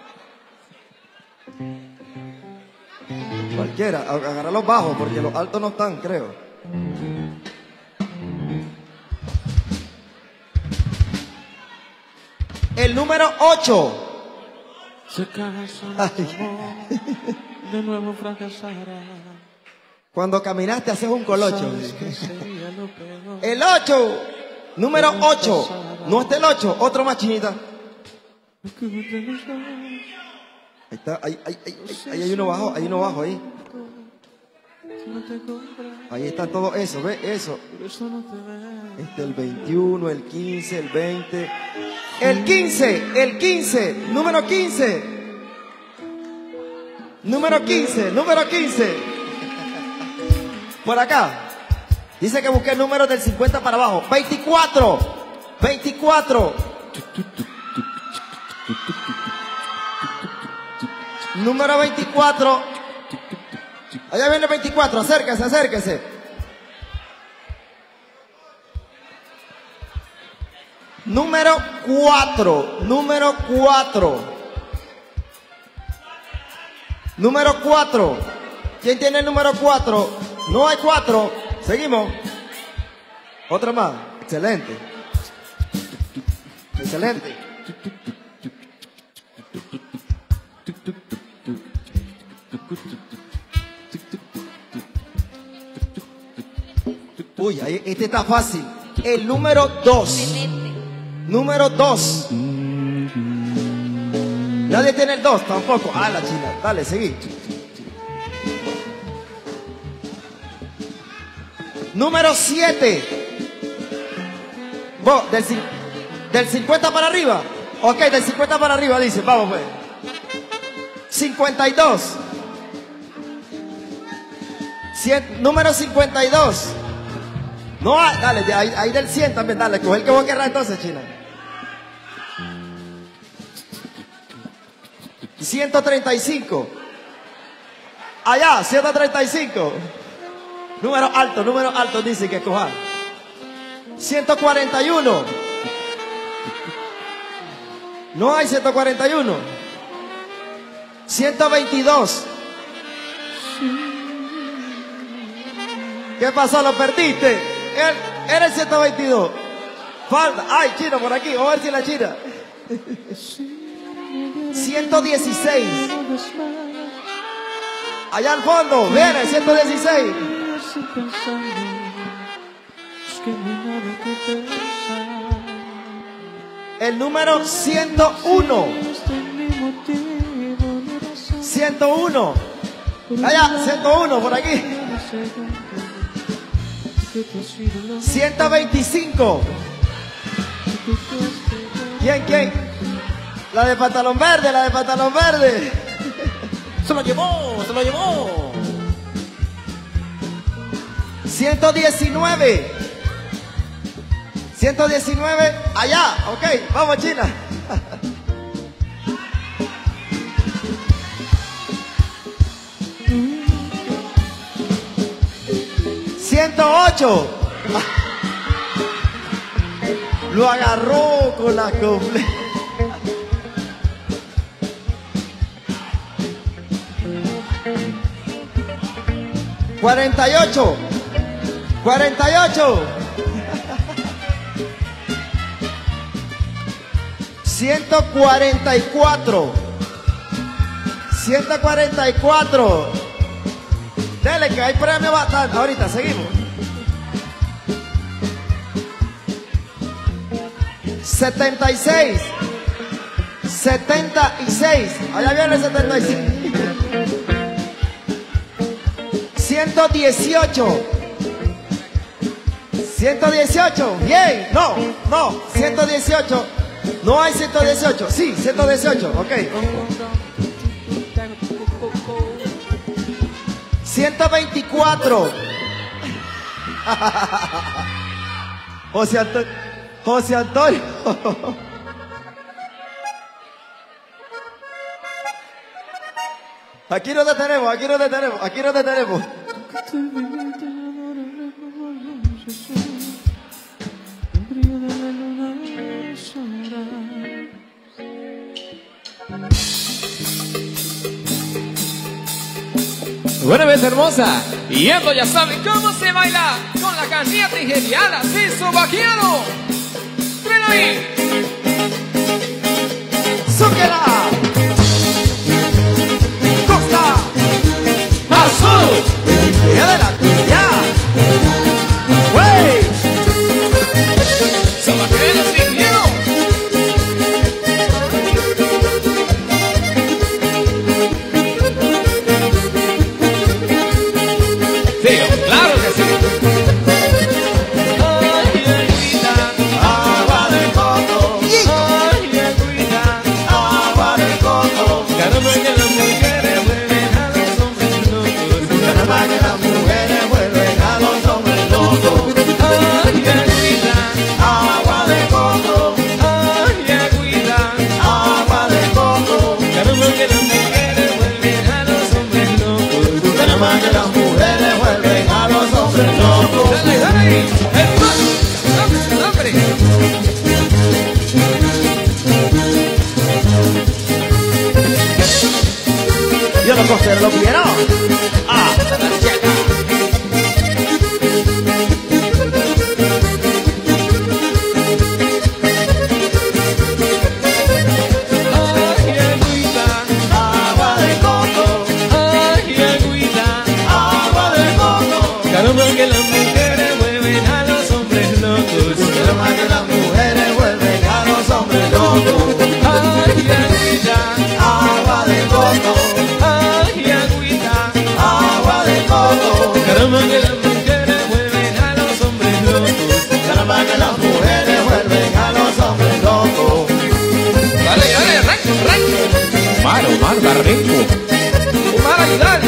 Cualquiera, agarrar los bajos, porque los altos no están, creo. El número ocho. De nuevo fracasará. Cuando caminaste haces un colocho. El ocho. Número ocho. No está el ocho. Otro más, Chinita. Ahí está. Ahí, ahí, ahí, ahí hay uno bajo. Hay uno bajo ahí. Ahí está todo eso. ¿Ves? Eso. Este el veintiuno, el quince, el veinte. El quince. El quince. Número quince. Número quince. Número quince. Por acá. Dice que busqué el número del cincuenta para abajo. veinticuatro. veinticuatro. Número veinticuatro. Allá viene el veinticuatro. Acérquese, acérquese. Número cuatro. Número cuatro. Número cuatro. ¿Quién tiene el número cuatro? No hay cuatro. Seguimos. Otra más. Excelente. Excelente. Uy, ahí, este está fácil. El número dos. Número dos. Nadie tiene el dos tampoco. Ah, la China. Dale, seguí. Número siete. Vos, del, del cincuenta para arriba. Ok, del cincuenta para arriba, dice. Vamos, pues. cincuenta y dos. cien, número cincuenta y dos. No, dale, de ahí, ahí del cien también, dale. Coge el que vos querrás entonces, China. ciento treinta y cinco. Allá, ciento treinta y cinco. Número alto, número alto dice que coja. ciento cuarenta y uno. No hay ciento cuarenta y uno. ciento veintidós. ¿Qué pasó? ¿Lo perdiste? Era el ciento veintidós. Falta. Ay, Chino, por aquí. Vamos a ver si la China. ciento dieciséis. Allá al fondo. Viene, ciento dieciséis. el número ciento uno. ciento uno. Allá, ciento uno por aquí. ciento veinticinco. ¿Quién, quién? La de pantalón verde, la de pantalón verde. Se lo llevó, se lo llevó. ciento diecinueve. ciento diecinueve. Allá, ok, vamos China. ciento ocho. Lo agarró con la completa. cuarenta y ocho. cuarenta y ocho. ciento cuarenta y cuatro. ciento cuarenta y cuatro. Dele que hay premio bastante. Ahorita seguimos. setenta y seis. setenta y seis. Allá viene el setenta y seis. ciento dieciocho. ciento dieciocho. Bien. No, no. ciento dieciocho. No hay ciento dieciocho. Sí, ciento dieciocho. Ok. ciento veinticuatro. José Antonio. José Antonio. Aquí nos detenemos, aquí nos detenemos, aquí nos detenemos. Buena vez hermosa, y esto ya saben cómo se baila con la canilla ingeniada, sí, sobaquiano. ¡Ven ahí! ¡Zúquela! ¡Costa! ¡Azul! ¡Y adelante! ¡Ya! ¡Wey! ¡Sobaquiano sin miedo! Sí, claro que sí. Agua de coco. Ay, agüita, Agua de coco. caramba que las mujeres vuelven a los hombres locos. Caramba que las mujeres vuelven a los hombres locos. Ay, agüita, Agua de coco. ay, agüita, Agua de coco. caramba que las mujeres vuelven a los hombres locos. Caramba que las mujeres vuelven a los hombres locos. Dale, dale, es más, hombre, hombre. Yo los costeros lo quiero. Ah. Ay, agüita, Agua de coco. ay, agüita, Agua de coco. caramba que las mujeres vuelven a los hombres locos. Caramba que las mujeres vuelven a los hombres locos. Ay, agüita, Agua de coco. ay, agüita, Agua de coco. caramba que las mujeres vuelven a los hombres locos. Caramba que las mujeres vuelven a los hombres locos. Dale, dale, arranca, arranca. Maro, Mar, Barrenco. Para ayudar.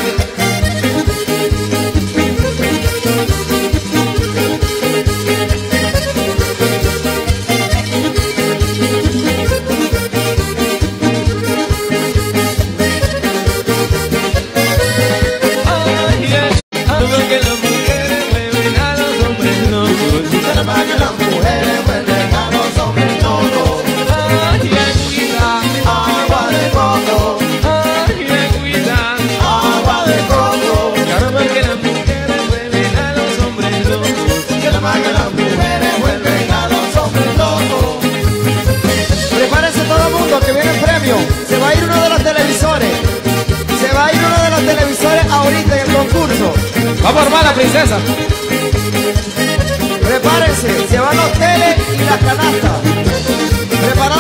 Ay, caramba que las mujeres vuelven a los hombres locos. Caramba que las mujeres vuelven a los hombres locos. Ay, agüita, Agua de coco. ay, agüita, Agua de coco. caramba que las mujeres vuelven a los hombres locos. Caramba que las mujeres vuelven a los hombres locos. Prepárense todo el mundo que viene el premio. Se va a ir uno de los televisores. Se va a ir uno de los televisores ahorita en el concurso. Vamos a armar la princesa. Prepárense, se van los teles y las canastas. Preparados.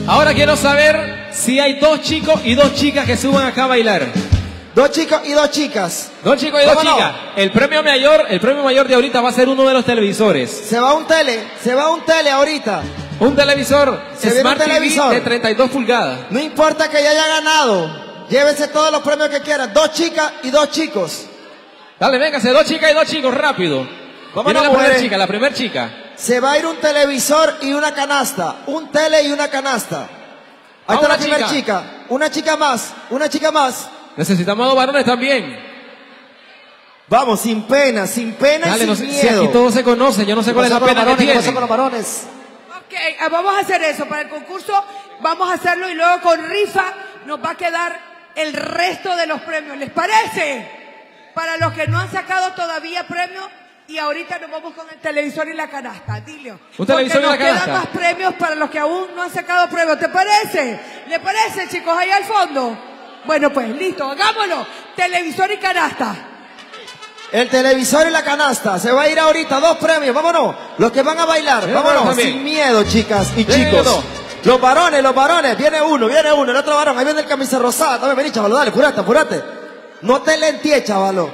Ahora quiero saber si hay dos chicos y dos chicas que suban acá a bailar. Dos chicos y dos chicas. Dos chicos y dos ¿Cómo no? chicas. El premio mayor, el premio mayor de ahorita va a ser uno de los televisores. Se va un tele, se va un tele ahorita. Un televisor Se viene Smart un televisor. T V de treinta y dos pulgadas. No importa que ya haya ganado. Llévense todos los premios que quieran. Dos chicas y dos chicos. Dale, véngase, dos chicas y dos chicos, rápido. Vámonos, Viene la primera mujeres. chica, la primera chica. Se va a ir un televisor y una canasta. Un tele y una canasta. Ahí está una la primera chica. chica. Una chica más. Una chica más. Necesitamos dos varones también. Vamos, sin pena, sin pena Dale, y no sin sé, si miedo. aquí todos se conocen, yo no sé ¿Qué cuál es pasó la con los pena que varones? ¿Qué pasó tienen. con los varones? Ok, ah, vamos a hacer eso. Para el concurso vamos a hacerlo y luego con rifa nos va a quedar el resto de los premios. ¿Les parece? Para los que no han sacado todavía premios y ahorita nos vamos con el televisor y la canasta. Dile. Un televisor y Porque la nos quedan canasta. más premios para los que aún no han sacado premios. ¿Te parece? ¿Le parece, chicos, ahí al fondo? Bueno, pues listo, hagámoslo. Televisor y canasta. El televisor y la canasta. Se va a ir ahorita. Dos premios. Vámonos. Los que van a bailar. Sí, Vámonos. bueno, también. Sin miedo, chicas y Venga, chicos. dos. Los varones, los varones. Viene uno, viene uno. El otro varón. Ahí viene el camisa rosada. Dame, vení, chavalo. Dale, apurate, apurate. No te lenties, chavalo.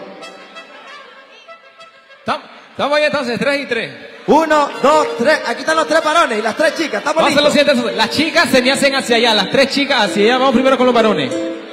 Estamos estamos ahí entonces, tres y tres. Uno, dos, tres. Aquí están los tres varones y las tres chicas. Estamos Vamos a hacer lo listos. siguiente. Las chicas se me hacen hacia allá, las tres chicas hacia allá. Vamos primero con los varones.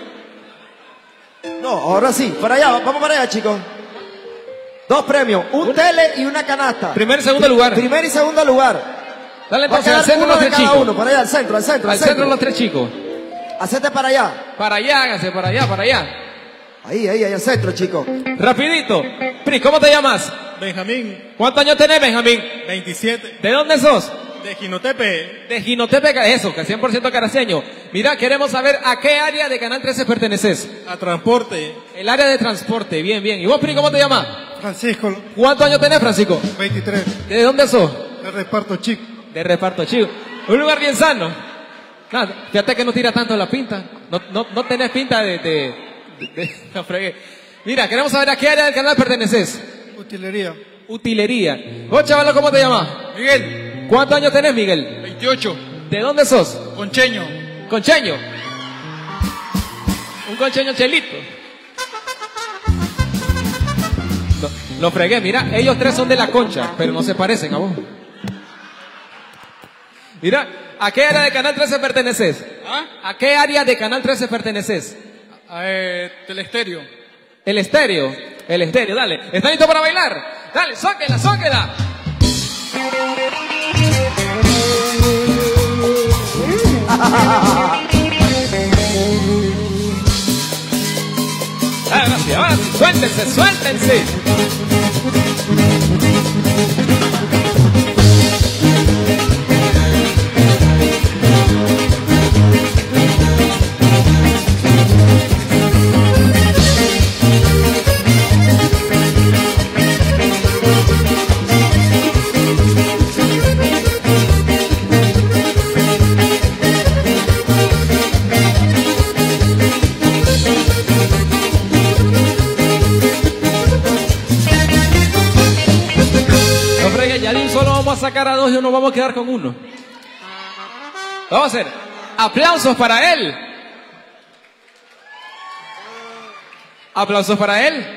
No, ahora sí. Para allá. Vamos para allá, chicos. Dos premios. Un tele y una canasta. Primer y segundo lugar. Primer y segundo lugar. Dale Va a entonces quedar al centro uno los de tres cada chicos. uno. Para allá, al centro, al centro, al, Al centro los tres chicos. Hacete para allá. Para allá, hágase, para allá, para allá. Ahí, ahí, ahí, al centro, chicos. Rapidito. Pri, ¿cómo te llamas? Benjamín, ¿Cuántos años tenés, Benjamín? veintisiete, ¿De dónde sos? de Jinotepe, De Jinotepe, eso, que cien por ciento caraceño. Mira, queremos saber a qué área de Canal trece perteneces. a transporte. El área de transporte, bien, bien. ¿Y vos, Pri, cómo te llamas? Francisco, ¿Cuántos años tenés, Francisco? veintitrés, ¿De dónde sos? de reparto chico. De reparto chico. Un lugar bien sano. Nada, fíjate que no tira tanto la pinta. No, no, no tenés pinta de... de, de- de- no fregué. Mira, queremos saber a qué área del canal perteneces. Utilería, Utilería. Vos, chavalo, ¿cómo te llamas? Miguel, ¿Cuántos años tenés, Miguel? veintiocho, ¿De dónde sos? Concheño, Concheño. Un concheño chelito. Lo, lo fregué, mira, ellos tres son de la Concha, pero no se parecen a vos. Mira, ¿a qué área de Canal trece perteneces? ¿A qué área de Canal trece perteneces? eh, Telestereo. El estéreo, el estéreo, dale. ¿Están listos para bailar? Dale, zóquela, zóquela. Ahora sí, ahora sí, suéltense, suéltense. No fregues, ya de un solo vamos a sacar a dos y nos vamos a quedar con uno. Vamos a hacer aplausos para él. Aplausos para él.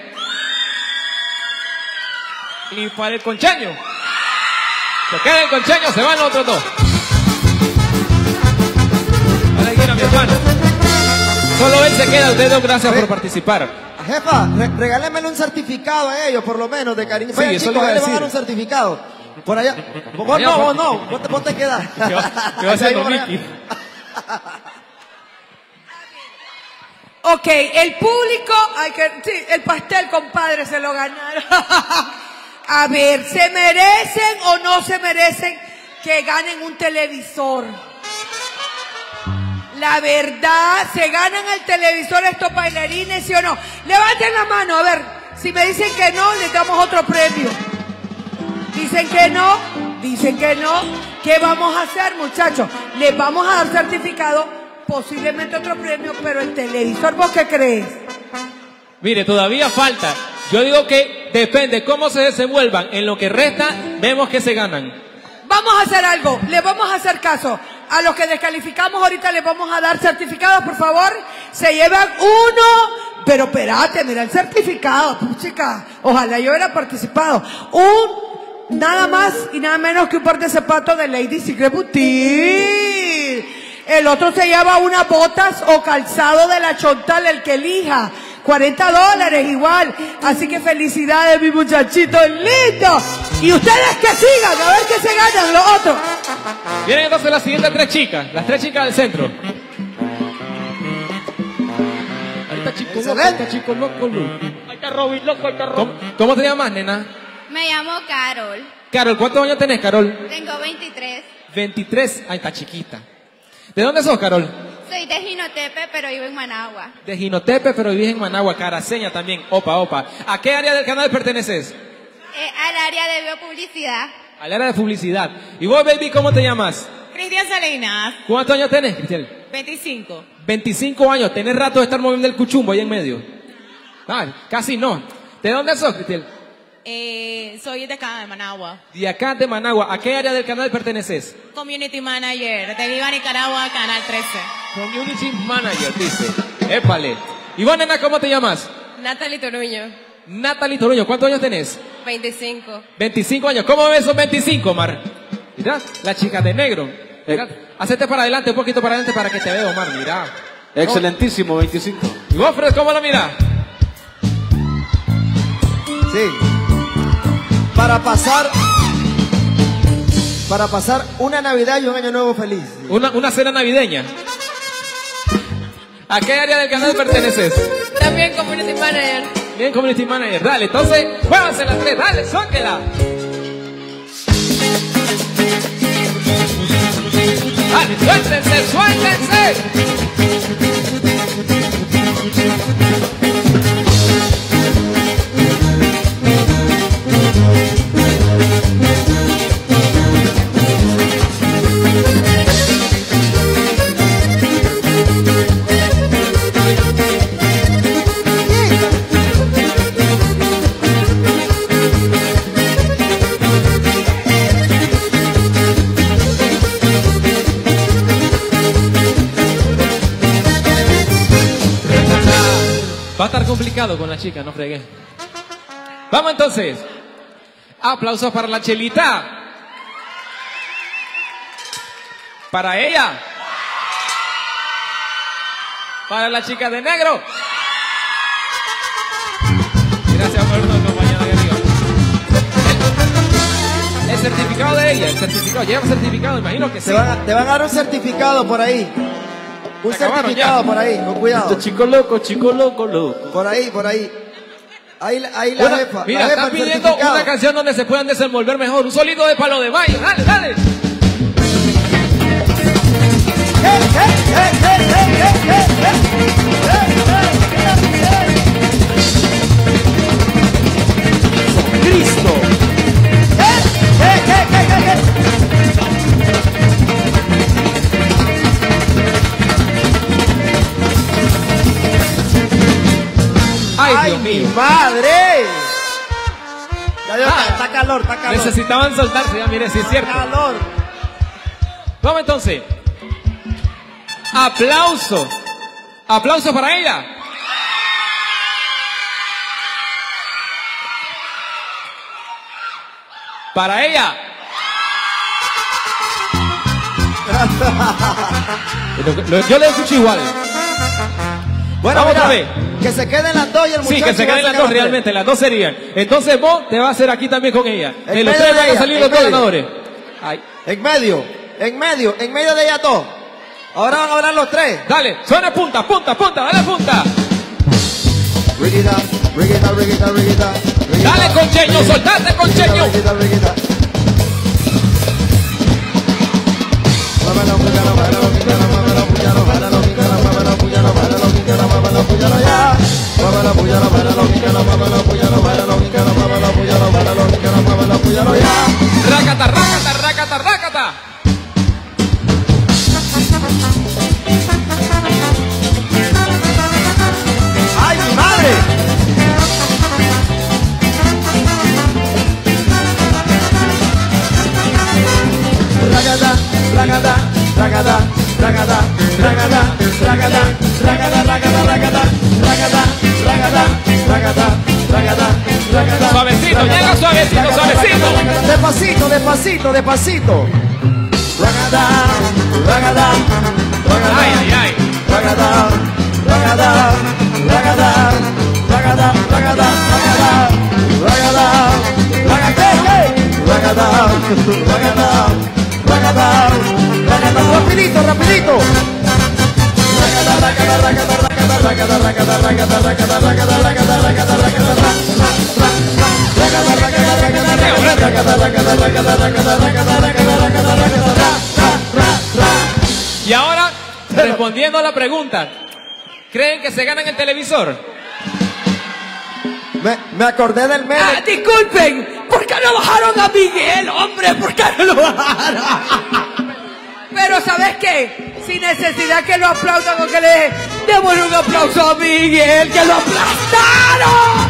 Y para el concheño. Se queda el concheño, se van los otros dos. Vale, aquí no, mi hermano. Solo él se queda, ustedes dos, gracias por participar. Jefa, re regálemele un certificado a ellos, por lo menos, de cariño. Sí, Vayan, eso le chicos, iba a ahí le van a dar decir. un certificado. Por allá. Vos Allá no, por- vos no. Vos te, vos te quedas. ¿Qué va- qué va haciendo Ahí por allá. Vicky? Ok, el público, hay que, sí, el pastel, compadre, se lo ganaron. A ver, ¿se merecen o no se merecen que ganen un televisor? La verdad, ¿se ganan el televisor estos bailarines, sí o no? Levanten la mano, a ver, si me dicen que no, les damos otro premio. Dicen que no, dicen que no. ¿Qué vamos a hacer, muchachos? Les vamos a dar certificado, posiblemente otro premio, pero el televisor, ¿vos qué crees? Mire, todavía falta. Yo digo que depende cómo se desenvuelvan. En lo que resta, vemos que se ganan. Vamos a hacer algo, le vamos a hacer caso. A los que descalificamos ahorita les vamos a dar certificados, por favor. Se llevan uno, pero espérate, mira el certificado, chica. Ojalá yo hubiera participado. Un, nada más y nada menos que un par de zapatos de Lady Secret Boutique. El otro se lleva unas botas o calzado de la Chontal, el que elija. cuarenta dólares igual. Así que felicidades, mi muchachito lindo. Y ustedes que sigan, a ver qué se ganan los otros. Vienen entonces las siguientes tres chicas, las tres chicas del centro. Ahí está chico loco, ahí está chico loco, loco. Ahí está Robin, loco, ahí está Robin. ¿Cómo, cómo te llamas, nena? Me llamo Carol, Carol, ¿cuántos años tenés, Carol? tengo veintitrés, veintitrés, ahí está chiquita. ¿De dónde sos, Carol? soy de Jinotepe, pero vivo en Managua. De Jinotepe, pero vivís en Managua, Caraseña también. Opa, opa. ¿A qué área del canal perteneces? Eh, al área de biopublicidad. Al área de publicidad. ¿Y vos, baby, cómo te llamas? Cristian Salinas, ¿Cuántos años tenés, Cristian? veinticinco. veinticinco años. ¿Tenés rato de estar moviendo el cuchumbo ahí en medio? Ah, casi no. ¿De dónde sos, Cristian? Eh, soy de acá, de Managua. De acá, de Managua. ¿A qué área del canal perteneces? Community Manager de Viva Nicaragua, Canal trece. Community Manager, dice. Épale. ¿Y vos, nena, cómo te llamas? Natalie Toruño, Natalie Toruño. ¿Cuántos años tenés? veinticinco. veinticinco años. ¿Cómo ves esos veinticinco, Mar? Mira, la chica de negro. Mira, hacete para adelante, un poquito para adelante para que te vea, Omar. Mira. Excelentísimo, veinticinco. ¿Y vos, Fred, cómo lo miras? Sí. Para pasar, para pasar una Navidad y un Año Nuevo feliz. Una, una cena navideña. ¿A qué área del canal perteneces? También Community Manager. Bien, Community Manager. Dale, entonces, juéganse las tres. Dale, sóquela. Dale, suéltense, suéltense. Va a estar complicado con la chica, no fregué. Vamos entonces. Aplausos para la Chelita. Para ella. Para la chica de negro. Gracias por vernos, compañera de arriba. El, el certificado de ella, el certificado. Lleva certificado, imagino que sí. Te van, a, te van a dar un certificado por ahí. Un Se acabaron certificado ya. por ahí, con cuidado. Este chico loco, chico loco, loco. Por ahí, por ahí. Ahí, ahí la Una- jefa. mira, la jefa, están el pidiendo certificado. una canción donde se puedan desenvolver mejor. Un solito de palo de mayo. Dale, dale. Cristo. Ay, ¡Ay, Dios mi mío. madre! Ya Dios, Ah. está, está calor, está calor. Necesitaban soltarse, ya miren, si es cierto. Calor. Vamos entonces. Aplauso. Aplauso para ella. Para ella. Lo- lo- Yo le escucho igual. Bueno, Vamos mira, otra vez. que se queden las dos y el muchacho. Sí, que se va a queden las sacar dos tres. realmente, las dos serían. Entonces vos te vas a hacer aquí también con ella. En En los medio tres de van a ella, salir en los dos medio. ganadores. Ay. En medio, en medio, en medio de ellas dos. Ahora van a hablar los tres. Dale, suena punta, punta, punta, dale punta. Riguita, riguita, riguita, riguita. Dale, concheño, soltate, concheño. Riguita, riguita. Muévelo, puñalo, muévelo, puñalo, muévelo, puñalo, muévelo, puñalo, muévelo, puñalo, muévelo, puñalo, muévelo, puñalo, ya. Muévelo, puñalo, muévelo, puñalo, muévelo, puñalo, muévelo, puñalo, muévelo, puñalo, muévelo, puñalo, muévelo, puñalo, ya. Rácata, rácata, rácata, rácata. ¡Ay, mi madre! Ragada, ragada, ragada, despacito, despacito. Ragada, ragada, ragada. Ay, ay, ay. Ragada, ragada, ragada, ragada, ragada, ragada, ragada, ragada, ragada, ragada, ragada, ragada, rapidito, rapidito. Ragada, ragada, ragada, ragada, ragada, ragada, ragada, ragada, ragada, ragada, ragada, ragada. Y ahora, respondiendo a la pregunta, ¿creen que se ganan el televisor? Me, me acordé del meme. Ah, disculpen, ¿por qué no bajaron a Miguel, hombre? ¿Por qué no lo bajaron? Pero ¿sabes qué? Sin necesidad que lo aplaudan o que le démosle un aplauso a Miguel, que lo aplastaron.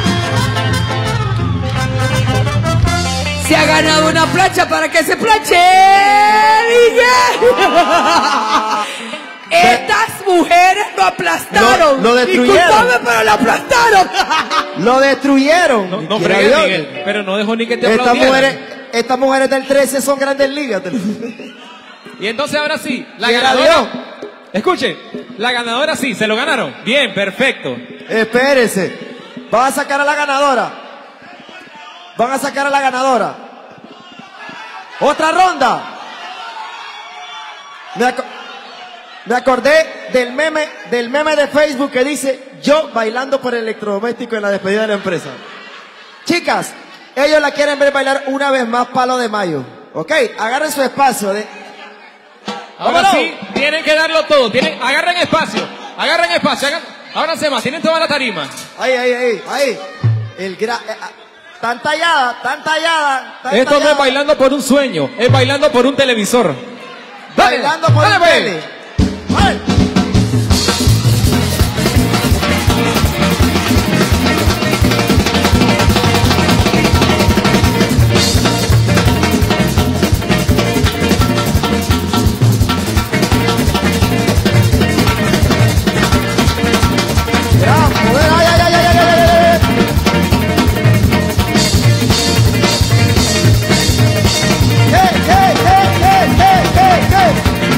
Se ha ganado una plancha para que se planche, Miguel. Estas mujeres lo aplastaron. Lo- lo destruyeron. Disculpame, pero lo aplastaron. Lo destruyeron. No, no Quiera fregues, Dios. Miguel, pero no dejó ni que te Estas aplaudieran. mujeres, estas mujeres del trece son grandes ligas. Y entonces ahora sí, la Quiera ganadora... Escuchen, la ganadora sí, se lo ganaron. Bien, perfecto. Espérese. Van a sacar a la ganadora. Van a sacar a la ganadora. Otra ronda. Me, aco- me acordé del meme, del meme de Facebook que dice yo bailando por el electrodoméstico en la despedida de la empresa. Chicas, ellos la quieren ver bailar una vez más Palo de Mayo. Ok, agarren su espacio. De... Ahora ¡Vámonos! sí, tienen que darlo todo. Tienen, agarren espacio, agarren espacio, hagan, ábranse más, tienen toda la tarima. Ahí, ahí, ahí, ahí. El gra... eh, ah, tan tallada, tan tallada, tan Esto no tallada. es bailando por un sueño, es bailando por un televisor. Dale, Bailando por dale, el pues. tele. ¡Ay! Ya, joder, ay, ay, ay, ay, ay, ay, ay. ¡Hey, hey, hey, hey, hey, hey, hey!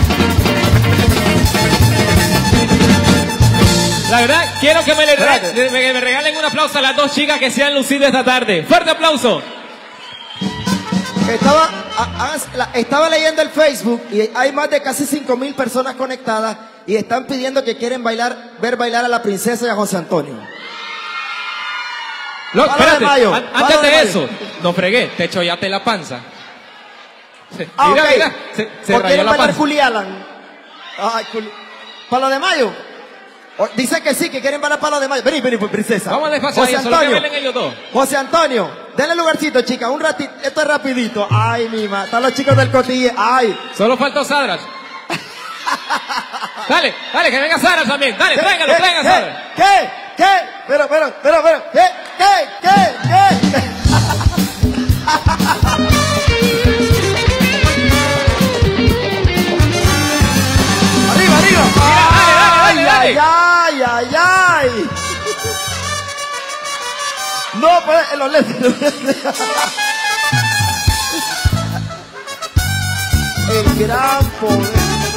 La verdad, quiero que me, le re- Espérate. de- que me regalen un aplauso a las dos chicas que se han lucido esta tarde. ¡Fuerte aplauso! Estaba, a- a- la- estaba leyendo el Facebook y hay más de casi cinco mil personas conectadas y están pidiendo que quieren bailar, ver bailar a la princesa y a José Antonio. Lo- Palo de espérate, Mayo, an- Palo antes de de Mayo. eso, no fregué, te chollaste la panza. Se- Ah, mira, ok. mira, se, se ¿O rayó quieren la bailar panza. Culi Alan? Ay, Culi... ¿Palo de Mayo? O- Dice que sí, que quieren bailar Palo de Mayo. Vení, vení, pues, princesa. Vamos despacio José ahí, solo que Antonio. bailen ellos dos. José Antonio, denle lugarcito, chicas. Un ratito, esto es rapidito. Ay, mi ma, están los chicos del cotille. Ay. Solo faltó Sadras. Dale, dale, que venga Sadras también. Dale, ¿Qué? tráigalo, ¿Qué? traigan ¿Qué? Sadras. ¿Qué? ¿Qué? Pero, pero, pero, pero. ¿Qué? ¿Qué? ¿Qué? ¿Qué? Arriba, arriba. Dale, dale, Ay, dale, ay, ay, ay. No, pues, en los lentes. los lentes. El gran poder.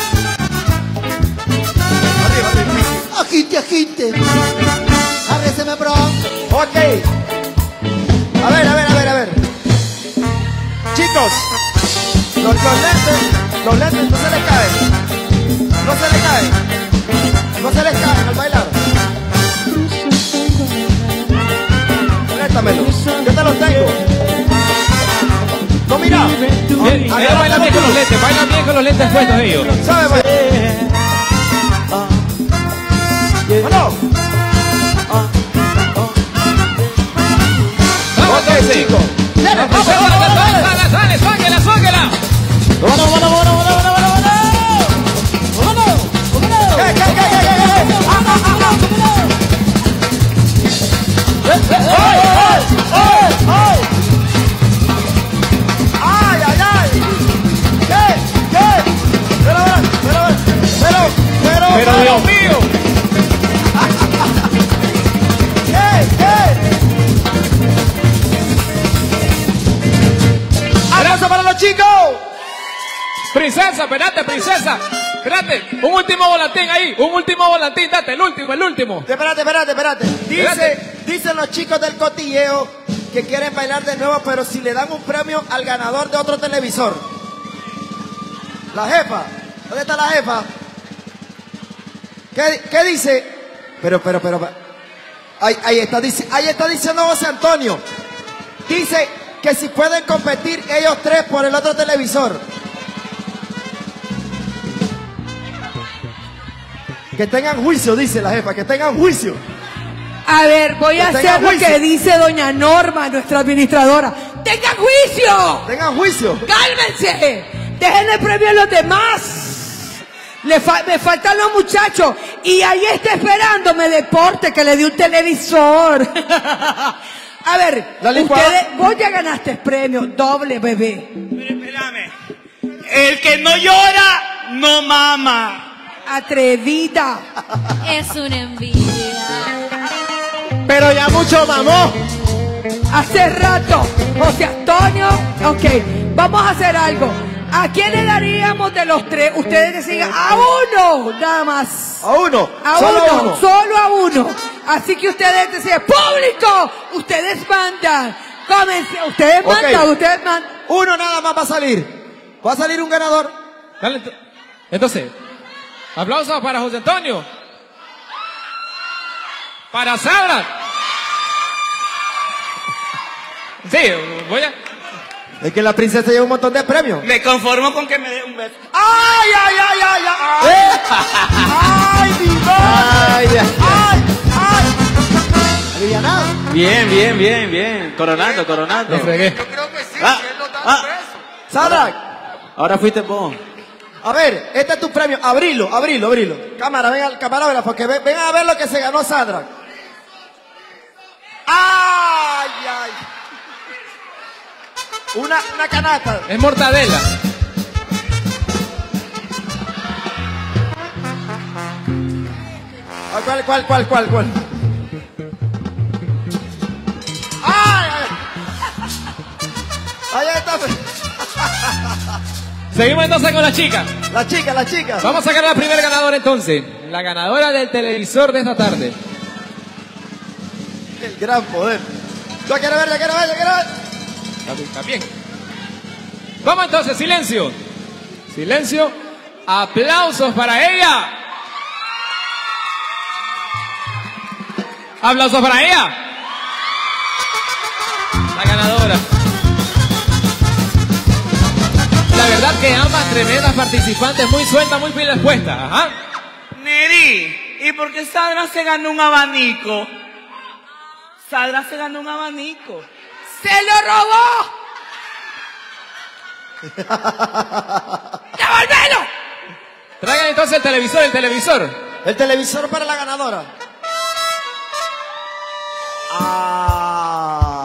Arriba, arriba. Agite, agite. Agárreseme pronto. Ok. A ver, a ver, a ver, a ver. Chicos, los, los lentes, los lentes no se les caen. No se les caen. No se les caen al bailar. Préstamelo. Yo te los tengo. No, mira. Bien, ellos bailan bien con los lentes, bailan bien con los lentes puestos ellos. ¿Sabes bailar? Bueno. Vamos Ok, entonces. chicos. Vamos, vamos, vamos, vamos, dale, dale, suáquela, suáquela. ¡Vámonos, vámonos, vámonos, vámonos, vámonos! ¡Vámonos! ¡Vámonos! ¿Qué, qué, qué, qué, qué, qué? Ah, ah, ah, ah. ¡Ay, ay, ay, ay! ¡Ay, ay, ay! ¿Qué? ¿Qué? Pero, pero, pero, Princesa, espérate, princesa. Espérate, un último volantín ahí, un último volantín, date, el último, el último. Espérate, espérate, espérate. Dice, Espérate. Dicen los chicos del cotilleo que quieren bailar de nuevo, pero si le dan un premio al ganador de otro televisor. La jefa, ¿dónde está la jefa? ¿Qué, qué dice? Pero, pero, pero, ahí, ahí, está, dice, ahí está diciendo José Antonio. Dice que si pueden competir ellos tres por el otro televisor. Que tengan juicio, dice la jefa, que tengan juicio. A ver, voy a Que hacer tengan lo juicio. que dice doña Norma, nuestra administradora. ¡Tengan juicio! Tengan juicio. ¡Cálmense! Dejen el premio a los demás. Le fa- me faltan los muchachos. Y ahí está esperándome Deporte, que le di un televisor. A ver, La licuadora- ustedes, vos ya ganaste premio, doble, bebé. Pero espérame. El que no llora, no mama. Atrevida. Es una envidia. Pero ya mucho mamó. Hace rato, José Antonio, ok, vamos a hacer algo. ¿A quién le daríamos de los tres? Ustedes deciden a uno, nada más. A uno. A solo uno, uno. solo a uno. Así que ustedes deciden, público, ustedes mandan. Comencen, ustedes Ok. mandan, ustedes mandan. Uno nada más va a salir. Va a salir un ganador. Dale, ent- entonces, aplausos para José Antonio. Para Sara. Sí, voy a... Es que la princesa lleva un montón de premios. Me conformo con que me dé un beso. ¡Ay, ay, ay, ay, ay! ¡Eh! ¡Ay, mi madre! Ay, Dios. ¡Ay, ay! Alivianado. Bien, bien, bien, bien. Coronando, coronando. Me fregué. Ah, ah, Sandra, ahora fuiste vos. a ver, este es tu premio. Abrilo, abrilo, abrilo. Cámara, venga al camarógrafo, que ve- vengan a ver lo que se ganó Sandra. ¡Ay, ay! Una, una canasta. Es mortadela. Ah, ¿Cuál, cuál, cuál, cuál, cuál? ¡Ay, ay! Ahí está. Seguimos entonces con la chica. La chica, la chica. Vamos a sacar a la primera ganadora entonces. La ganadora del televisor de esta tarde. El gran poder. Yo quiero ver, yo quiero ver, yo quiero ver. Está bien. Vamos entonces, silencio. Silencio. Aplausos para ella. Aplausos para ella. La ganadora. La verdad que ambas tremendas participantes, muy sueltas, muy bien puestas. Ajá. Neri, ¿y por qué Sandra se ganó un abanico? Sandra se ganó un abanico. ¡Se lo robó! ¡Devolvelo! Traigan entonces el televisor, el televisor. El televisor para la ganadora. Ah.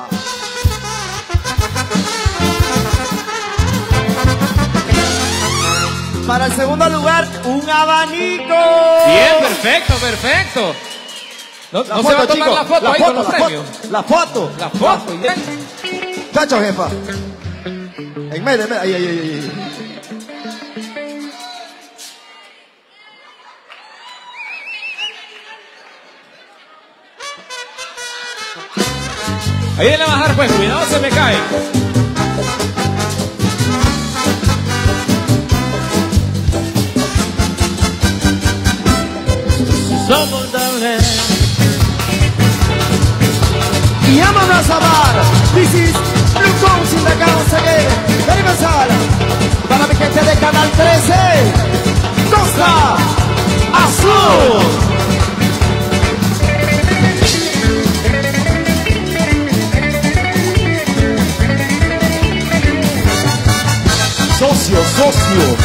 Para el segundo lugar, un abanico. Bien, perfecto, perfecto. No, La no foto, se va a tomar chicos, la foto la ahí foto, con los la premios. foto, la foto. La foto. bien. Chacho, jefa. En medio, en medio. Ahí, ahí, ahí, ahí. Ahí viene a bajar, pues, cuidado, se me cae. Somos dobles. Y vámonos a bar. This is Blue Cones in the house again. Venimos a para mi gente de Canal trece. Costa Azul. Socio, socio.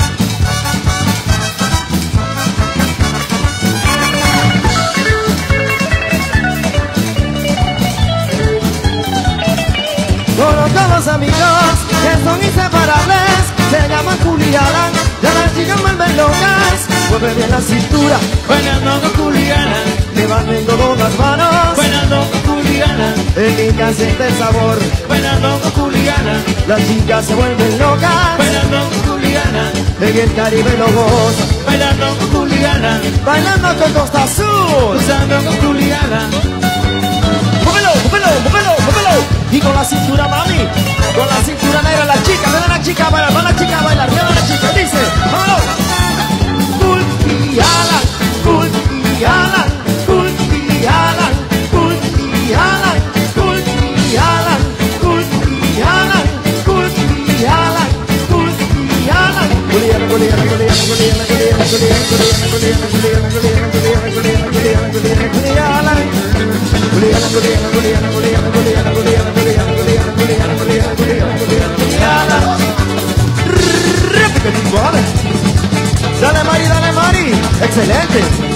Conozco los amigos que son inseparables, se llaman Julián, ya las chicas vuelven locas, mueve bien la cintura, Bailando con Juliana, levantando las manos, bailando con Juliana. Juliana, el Inca siente el sabor. bailando con Juliana, Las chicas se vuelven locas, bailando con Juliana, en el Caribe lo gozan, bailando con Juliana, bailando con Costa Azul. usando con Juliana. ¡Móvelo, móvelo, móvelo, móvelo! Y con la cintura, mami, con la cintura negra, la chica, ven a la chica a bailar, van la chica a bailar, ven a la chica, dice, ¡vámonos! Cultiala, cultiala, cultiala, cultiala, cultiala, cultiala, cultiala, cultiala. Juliana, Juliana, Juliana, Juliana, Juliana, Juliana, Juliana, Juliana, Juliana, Juliana, Juliana, Juliana, Juliana, Juliana, Juliana, Juliana. Juliana, Juliana, Juliana, Juliana, Juliana, Juliana, Juliana, Juliana, Juliana, Juliana, Juliana, Juliana, Juliana. Repetitivo, a ver. Dale, Mari, dale, Mari. Excelente.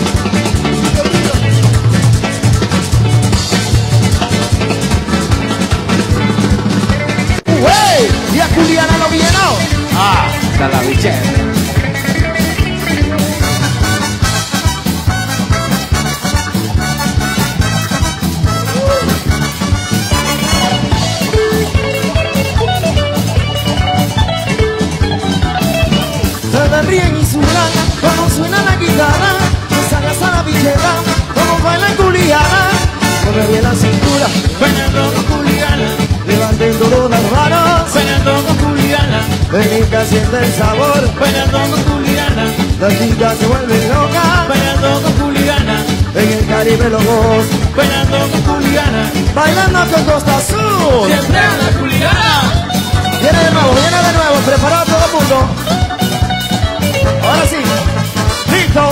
¡Wey! Y a Juliana lo viene. Ah, está la bichera. Se ríen y sudan cuando suena la guitarra, se agaza la bichera, como baila Juliana, mueve bien la cintura, Bailando con Juliana, levanten todas las manos, bailando con Juliana, Venica siente el sabor, bailando con Juliana, las chicas se vuelven locas, bailando con Juliana, en el Caribe los gozan, bailando con Juliana, bailando con Costa Azul. siempre a la Juliana. Viene de nuevo, viene de nuevo, preparado todo el mundo. Ahora sí, listo.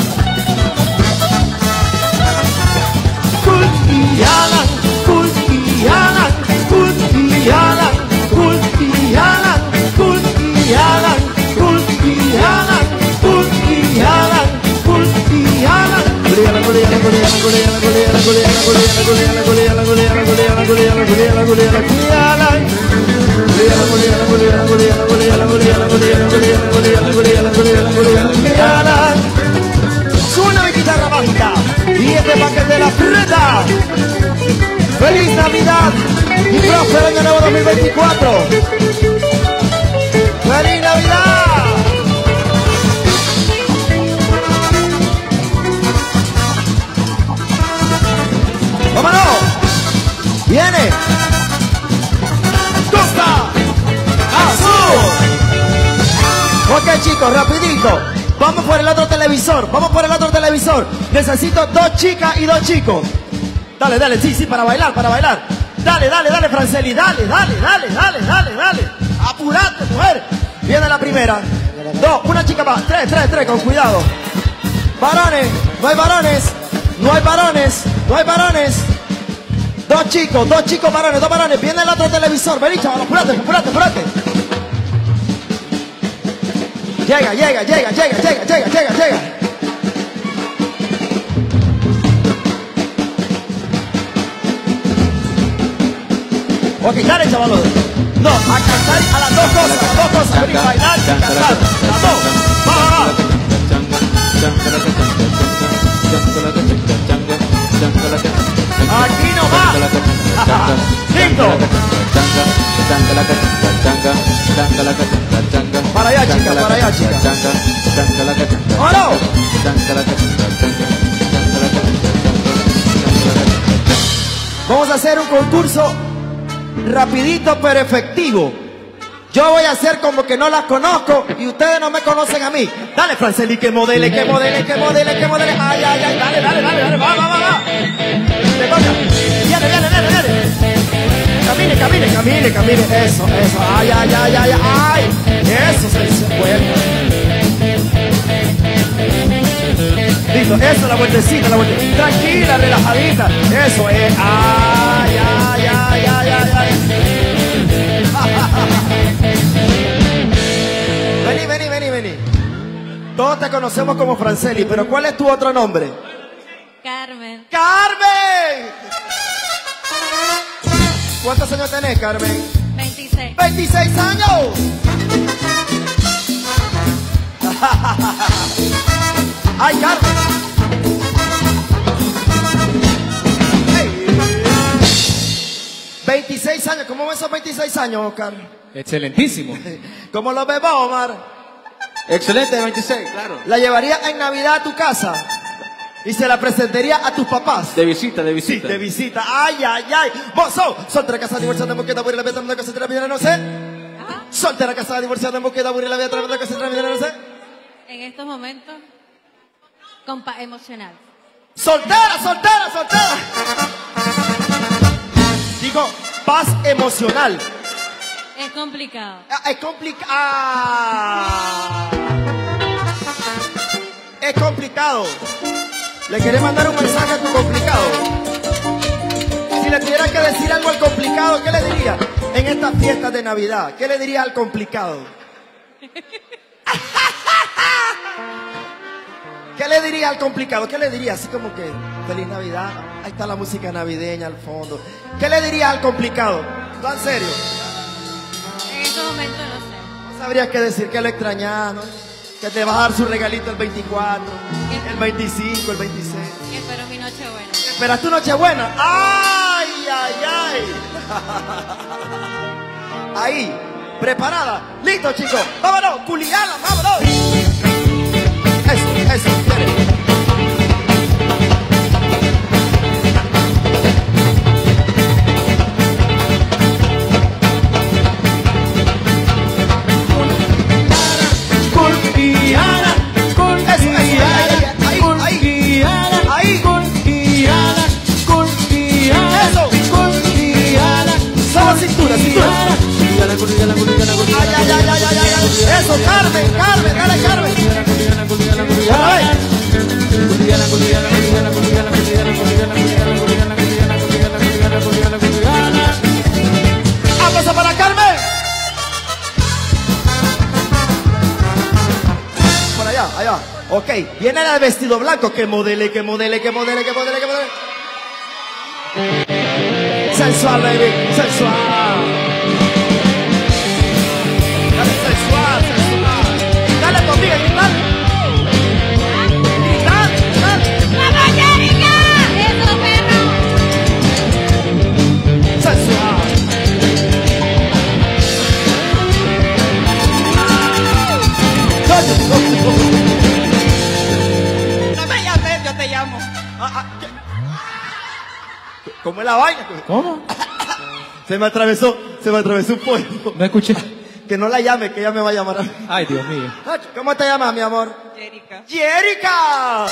Cultiana, cultiana, cultiana, cultiana, cultiana, cultiana, cultiana, cultiana. Juliana, Juliana, Juliana, Juliana, Juliana, Juliana, Juliana, Juliana, Juliana, Juliana, Juliana, Juliana, Juliana, Juliana, Juliana, Juliana. Juliana, Juliana, Juliana, Juliana, Juliana, Juliana, Juliana, Juliana, Juliana, Juliana, Juliana, Juliana, Juliana. Suena mi guitarra mágica y este paquete de la fruta. ¡Feliz Navidad y próspero año nuevo dos mil veinticuatro! ¡Feliz Navidad! ¡Vámonos! ¡Viene! ¡Costa Azul! Ok, chicos, rapidito. Vamos por el otro televisor. Vamos por el otro televisor. Necesito dos chicas y dos chicos. Dale, dale, sí, sí, para bailar, para bailar. Dale, dale, dale, Franceli. Dale, dale, dale, dale, dale, dale. Apurate, mujer. Viene la primera. Dos, una chica más. Tres, tres, tres, con cuidado. Varones, no hay varones. No hay varones, no hay varones. Dos chicos, dos chicos varones, dos varones. Viene el otro televisor. Vení, chaval, apurate, apurate, apurate. Llega, llega, llega, llega, llega, llega, llega, llega. Ok, dale, chavalos. No, a cantar a las dos cosas, a las dos cosas. Vení, bailar y cantar. Las dos. Va, va, va. Aquí no va. Listo. Para allá, chica, para allá, chica. ¡Oro! Vamos a hacer un concurso rapidito pero efectivo. Yo voy a hacer como que no las conozco y ustedes no me conocen a mí. Dale, Franceli, que modele, que modele, que modele, que modele. Ay, ay, ay, dale, dale, dale, dale, va, va, va, va. Te toca. Viene, viene, viene, viene. Camine, camine, camine, camine. Eso, eso. Ay, ay, ay, ay, ay. Eso se dice bueno. Listo, eso, la vueltecita, la vueltecita. Tranquila, relajadita. Eso es. Ay, ay, ay, ay, ay, ay. Vení, vení, vení, vení. Todos te conocemos como Franceli, pero ¿cuál es tu otro nombre? Carmen. ¡Carmen! ¿Cuántos años tenés, Carmen? veintiséis. ¡veintiséis años! ¡Ay, Carmen! Hey. ¿cómo ven esos veintiséis años, Oscar? Excelentísimo. ¿Cómo lo ves vos, Omar? Excelente, veintiséis, claro. ¿La llevaría en Navidad a tu casa? ¿Y se la presentaría a tus papás? De visita, de Sí, visita. de visita. Ay, ay, ay. Mozo, soltera, casada, divorciada, moqueta, aburrida, la vida, tremenda, cosa, tremenda, no sé. Soltera, casada, divorciada, moqueta, aburrida, la vida, tremenda, cosa, tremenda, no sé. En estos momentos, compa emocional. Soltera, soltera, soltera. Digo, paz emocional. Es complicado. Ah, es complicado. Ah. Es complicado. Le querés mandar un mensaje a tu complicado. Si le tuviera que decir algo al complicado, ¿qué le diría? En estas fiestas de Navidad, ¿qué le diría al complicado? ¿Qué le diría al complicado? ¿Qué le diría? Así como que, feliz Navidad. Ahí está la música navideña al fondo. ¿Qué le diría al complicado? ¿No, en serio? En estos momentos no sé. No sabrías qué decir, que lo extrañas, ¿no? Que te va a dar su regalito el veinticuatro, el veinticinco, el veintiséis. Espero mi noche buena. ¿Esperas tu noche buena? ¡Ay, ay, ay! Ahí, preparada. Listo, chicos. Vámonos, Juliana, vámonos. Eso, eso, quiere. Colombiana, colombiana, colombiana, ahí, colombiana, colombiana, eso, colombiana, solo cintura, cintura. colombiana, colombiana, colombiana, Ay, ay, ay, ay, ay, ay. Eso, Carmen, Carmen, dale, Carmen. colombiana, colombiana, colombiana, A ver. colombiana, colombiana, colombiana, colombiana, colombiana, colombiana, colombiana, colombiana, colombiana, colombiana, colombiana, colombiana. ¡Aplauso para Carmen! Por allá, allá. Ok, viene el vestido blanco. Que modele, que modele, que modele, que modele, que modele. Sensual, baby, sensual. Dale, sensual, sensual. Dale conmigo, gritar. Gritar, gritar. ¡Vamos, Jerica! ¡Eso, perro! Sensual. No me llames, yo te llamo. Ah, ah, ¿qué? ¿Cómo es la vaina? ¿Cómo? Se me atravesó, se me atravesó un pollo. No escuché. Que no la llame, que ella me va a llamar a mí. Ay, Dios mío. ¿Cómo te llamas, mi amor? Jerica. ¡Jerica!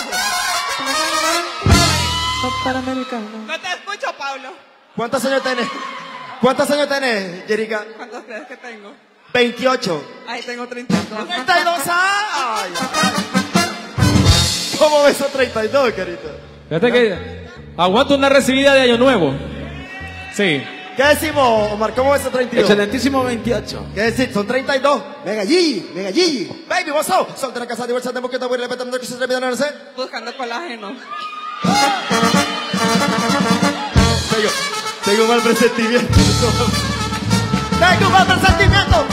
No te escucho, Pablo. ¿Cuántos años tenés? ¿Cuántos años tenés, Jerica? ¿Cuántos crees que tengo? veintiocho. Ahí tengo treinta y dos. treinta y dos años. ¿Cómo ves esos treinta y dos, carita? Fíjate que aguanto una recibida de Año Nuevo. Sí. ¿Qué decimos, Omar? ¿Cómo ves esos treinta y dos? Excelentísimo veintiocho. ¿Qué decir? Son treinta y dos. Venga, Gigi, venga, Gigi. Baby, what's up? Soltera, casada, divorciada, moqueta, aburrida, petando, que se atreve, no sé. Buscando colágeno. Tengo, tengo un mal presentimiento. Tengo un mal presentimiento.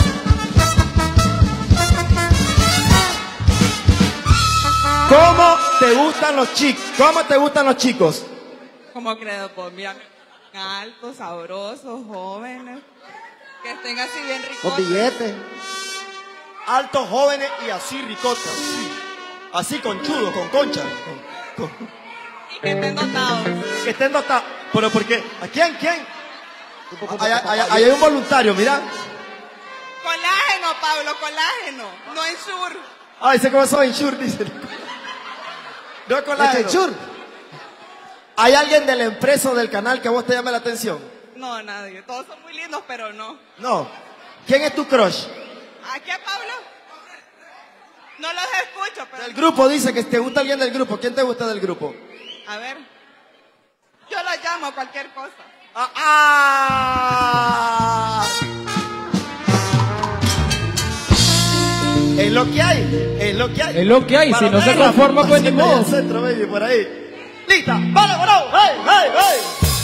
¿Cómo te gustan los chicos? ¿Cómo te gustan los chicos? ¿Cómo crees? Pues mira, altos, sabrosos, jóvenes. Que estén así bien ricos. Con billetes. Altos, jóvenes y así ricotas. Sí. Así conchudos, con concha. Con, con... Y que estén dotados. Que estén dotados. ¿Pero por qué? ¿A quién? ¿Quién? Allá, allá, allá hay un voluntario, mira. Colágeno, Pablo, colágeno. No ensur. Ay, sé cómo soy Insure, dice. No colágeno. Insure. ¿Hay alguien de la empresa o del canal que a vos te llame la atención? No, nadie. Todos son muy lindos, pero no. No. ¿Quién es tu crush? ¿A qué, Pablo? No los escucho, pero... Del grupo dice que te gusta alguien del grupo. ¿Quién te gusta del grupo? A ver. Yo los llamo cualquier cosa. Ah, ah. Es lo que hay, es lo que hay. Es lo que hay, si no se conforma, pues ni modo. Centro, baby, por ahí. ¡Lista! ¡Vale, bueno! ¡Hey, hey, hey!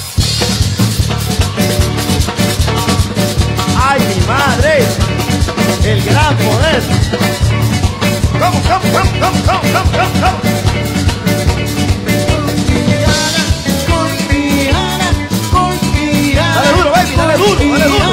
¡Ay, mi madre! ¡El gran poder! ¡Come, come, come, come, come, come, come, come! Colombiana, colombiana, ¡Dale duro, baby! ¡Dale duro, dale duro!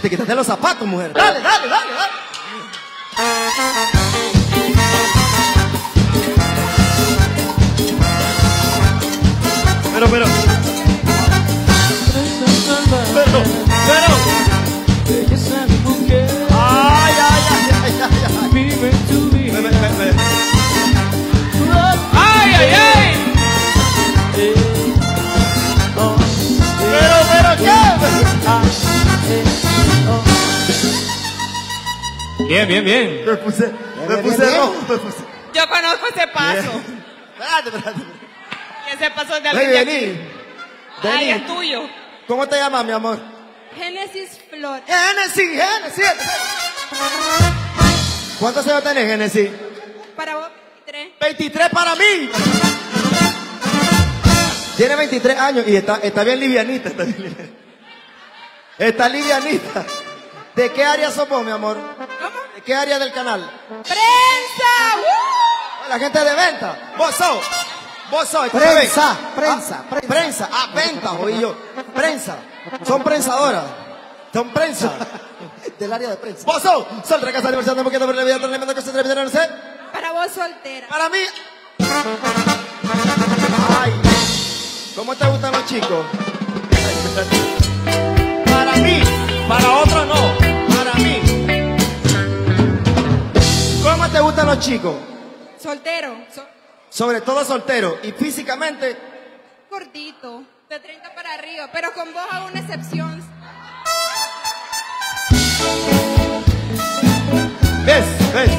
Te quitaste los zapatos, mujer. Dale, dale, dale, dale. Pero, pero. Pero, pero. Ay, ay, ay, ay, ay, ay. Ve, ve, ve, ve. ¡Ay, ay, ay! Pero, pero, ¿qué? Bien, bien, bien. Me puse, me puse rojo, me puse. Yo conozco ese paso. Espérate, espérate. Y ese paso es de Ven, alguien de vení. aquí. Ay, Vení. es tuyo. ¿Cómo te llamas, mi amor? Génesis Flor. Genesis, Genesis. ¿Cuántos años tenés, Genesis? Para vos, tres. veintitrés para mí. Tiene veintitrés años y está, está bien livianita. Está, bien livianita. Está livianita. ¿De qué área sos vos, mi amor? ¿Cómo? ¿De qué área del canal? ¡Prensa! ¡Uh! La gente de venta. Vos sos. Vos sos. Prensa, Ah, prensa, prensa. Prensa. Ah, venta, oí yo. Prensa. Son prensadoras. Son prensa. Del área de prensa. Vos sos. Sol, recasa, universidad, un poquito por la vida, tremendo que se atreve, no sé. Para vos soltera. Para mí. Ay. ¿Cómo te gustan los chicos? Para mí. Para otros no. Para mí. ¿Cómo te gustan los chicos? Soltero. So- Sobre todo soltero. Y físicamente. Gordito. De treinta para arriba. Pero con vos hago una excepción. ¿Ves? ¿Ves?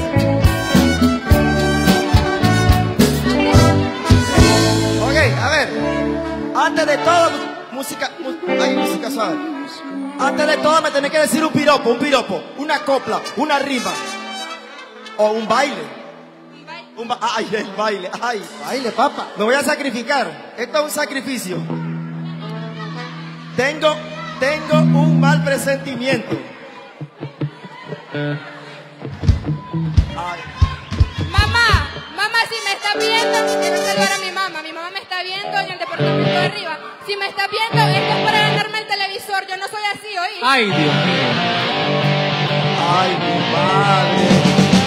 Ok, a ver. Antes de todo, música. mu- Ay, música suave. Antes de todo, me tenés que decir un piropo, un piropo, una copla, una rima. O un baile. Un ba- ay, el baile. Ay, Baile, papa. me voy a sacrificar. Esto es un sacrificio. Tengo, tengo un mal presentimiento. Ay. Mamá, mamá, si me está viendo, quiero saludar a mi mamá. Mi mamá me está viendo en el departamento de arriba. Si me está viendo, esto es para ganarme el televisor. Yo no soy así, ¿oí? Ay, Dios mío. Ay, mi madre.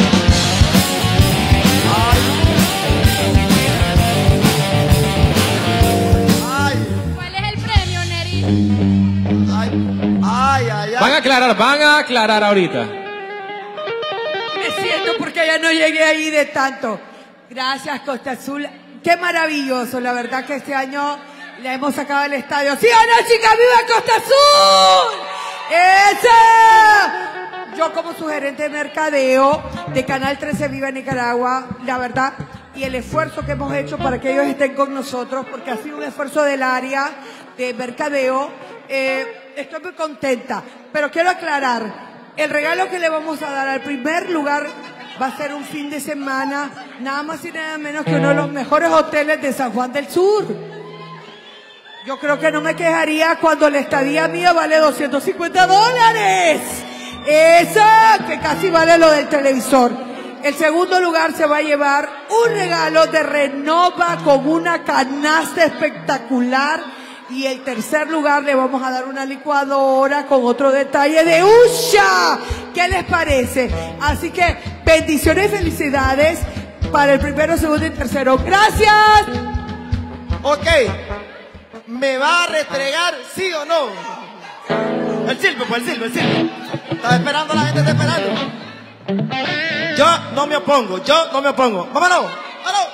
Ay. ¿Cuál es el premio, Neri? Ay, ay, ay, Van a ay. aclarar, van a aclarar ahorita. Me siento porque ya no llegué ahí de tanto. Gracias, Costa Azul. Qué maravilloso. La verdad que este año le hemos sacado al estadio. ¡Sí o no, chicas! ¡Viva Costa Azul! ¡Esa! Yo como su gerente de mercadeo de Canal trece Viva Nicaragua, la verdad, y el esfuerzo que hemos hecho para que ellos estén con nosotros, porque ha sido un esfuerzo del área de mercadeo, eh, estoy muy contenta. Pero quiero aclarar, el regalo que le vamos a dar al primer lugar va a ser un fin de semana, nada más y nada menos que uno de los mejores hoteles de San Juan del Sur. Yo creo que no me quejaría cuando la estadía mía vale doscientos cincuenta dólares. Eso, que casi vale lo del televisor. El segundo lugar se va a llevar un regalo de Renova con una canasta espectacular. Y el tercer lugar le vamos a dar una licuadora con otro detalle de Usha. ¿Qué les parece? Así que bendiciones y felicidades para el primero, segundo y tercero. ¡Gracias! Ok. ¿Me va a restregar sí o no? El silbo, pues el silbo, el silbo. Está esperando, la gente está esperando. Yo no me opongo, yo no me opongo. ¡Vámonos! ¡Vámonos!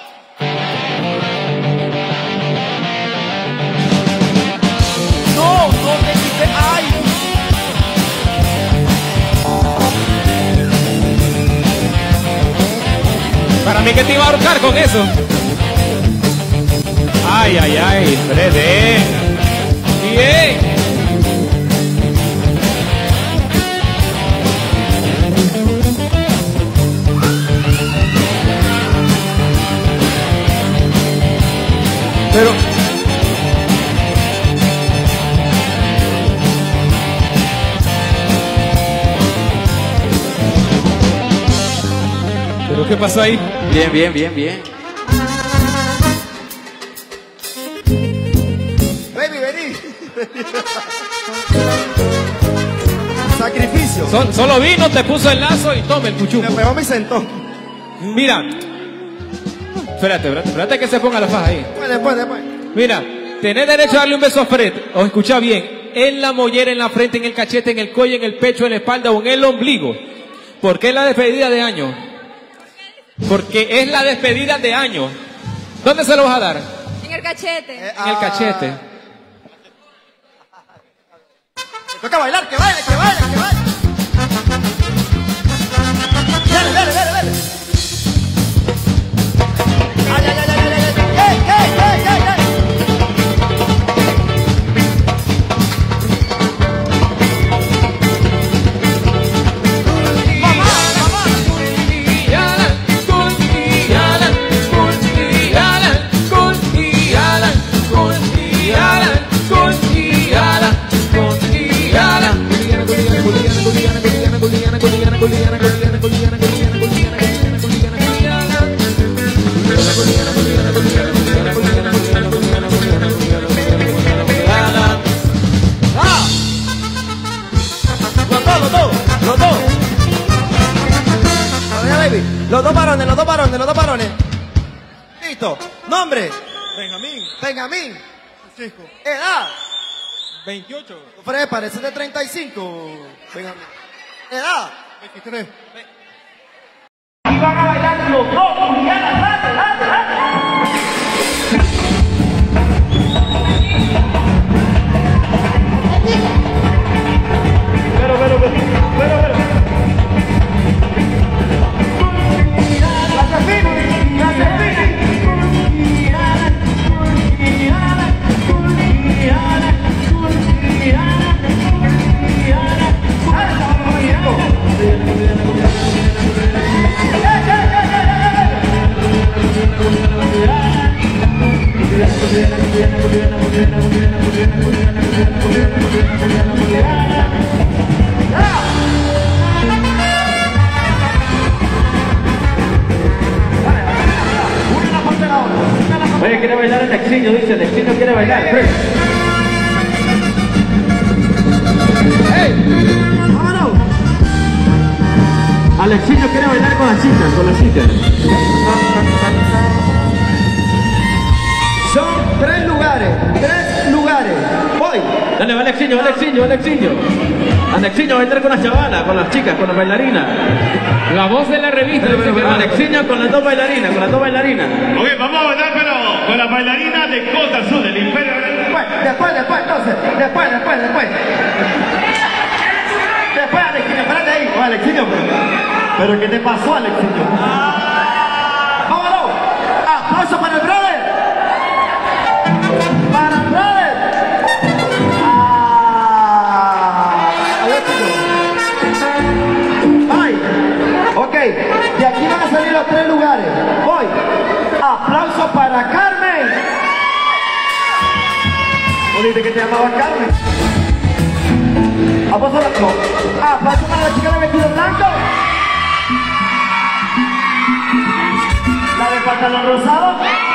No, no te quité. ¡Ay! Para mí que te iba a ahorcar con eso. Ay, ay, ay, Freddy. Bien. Pero... ¿Pero qué pasó ahí? Bien, bien, bien, bien. Baby, vení. Sacrificio. Sol- solo vino, te puso el lazo y tome el cuchuco. Me pegó, me sentó. Mira. Espérate, espérate, espérate que se ponga la faja ahí. Después, después, después. Mira, tenés derecho a darle un beso a Fred. O escucha bien. En la mollera, en la frente, en el cachete, en el cuello, en el pecho, en la espalda o en el ombligo. ¿Por qué la despedida de año? Porque es la despedida de año. ¿Dónde se lo vas a dar? En el cachete. En el cachete. Me toca bailar, que baile, que baile, que baile. Dale, dale, dale, dale. Ay, ay, ay, ay, ay, ay. ¡Ey, ey, ey, ey, ey! Los dos varones, los dos varones, los dos varones. Listo. Nombre. Benjamín. Benjamín. Francisco. Edad. veintiocho. Fred, parece de treinta y cinco. Benjamín. Edad. veintitrés. Y van a bailar los dos, Juliana, dale, dale, dale. Pero, pero, pero, pero, pero. Oye, quiere bailar el Alexiño, dice, el Alexiño quiere bailar. ¡Hey! ¡Vámonos! Alexiño quiere bailar con las chicas, con las chicas. Son tres lugares, tres lugares. Voy. Dale, va Alexiño, va Alexiño, va Alexiño. Alexiño va a entrar con las chavalas, con las chicas, con las bailarinas. La voz de la revista. Dice que Alexiño con las dos bailarinas, con las dos bailarinas. Ok, vamos a bailar, pero con las bailarinas de Costa Azul, del Imperio. Después, después, después, entonces. Después, después, después. Después, Alexiño, espérate ahí. Oh, Alexiño, pero ¿qué te pasó, Alexiño? ¡Vámonos! ¡Aplauso para el brother! ¡Para el brother! ¡Ah! ¡Ay! Ok, de aquí van a salir los tres lugares. Voy. ¡Aplauso para Carmen! ¿O dice que te llamaba Carmen? ¿Aplauso para no? ¿Aplauso para la chica de vestido blanco? ¿La de pantalón rosado?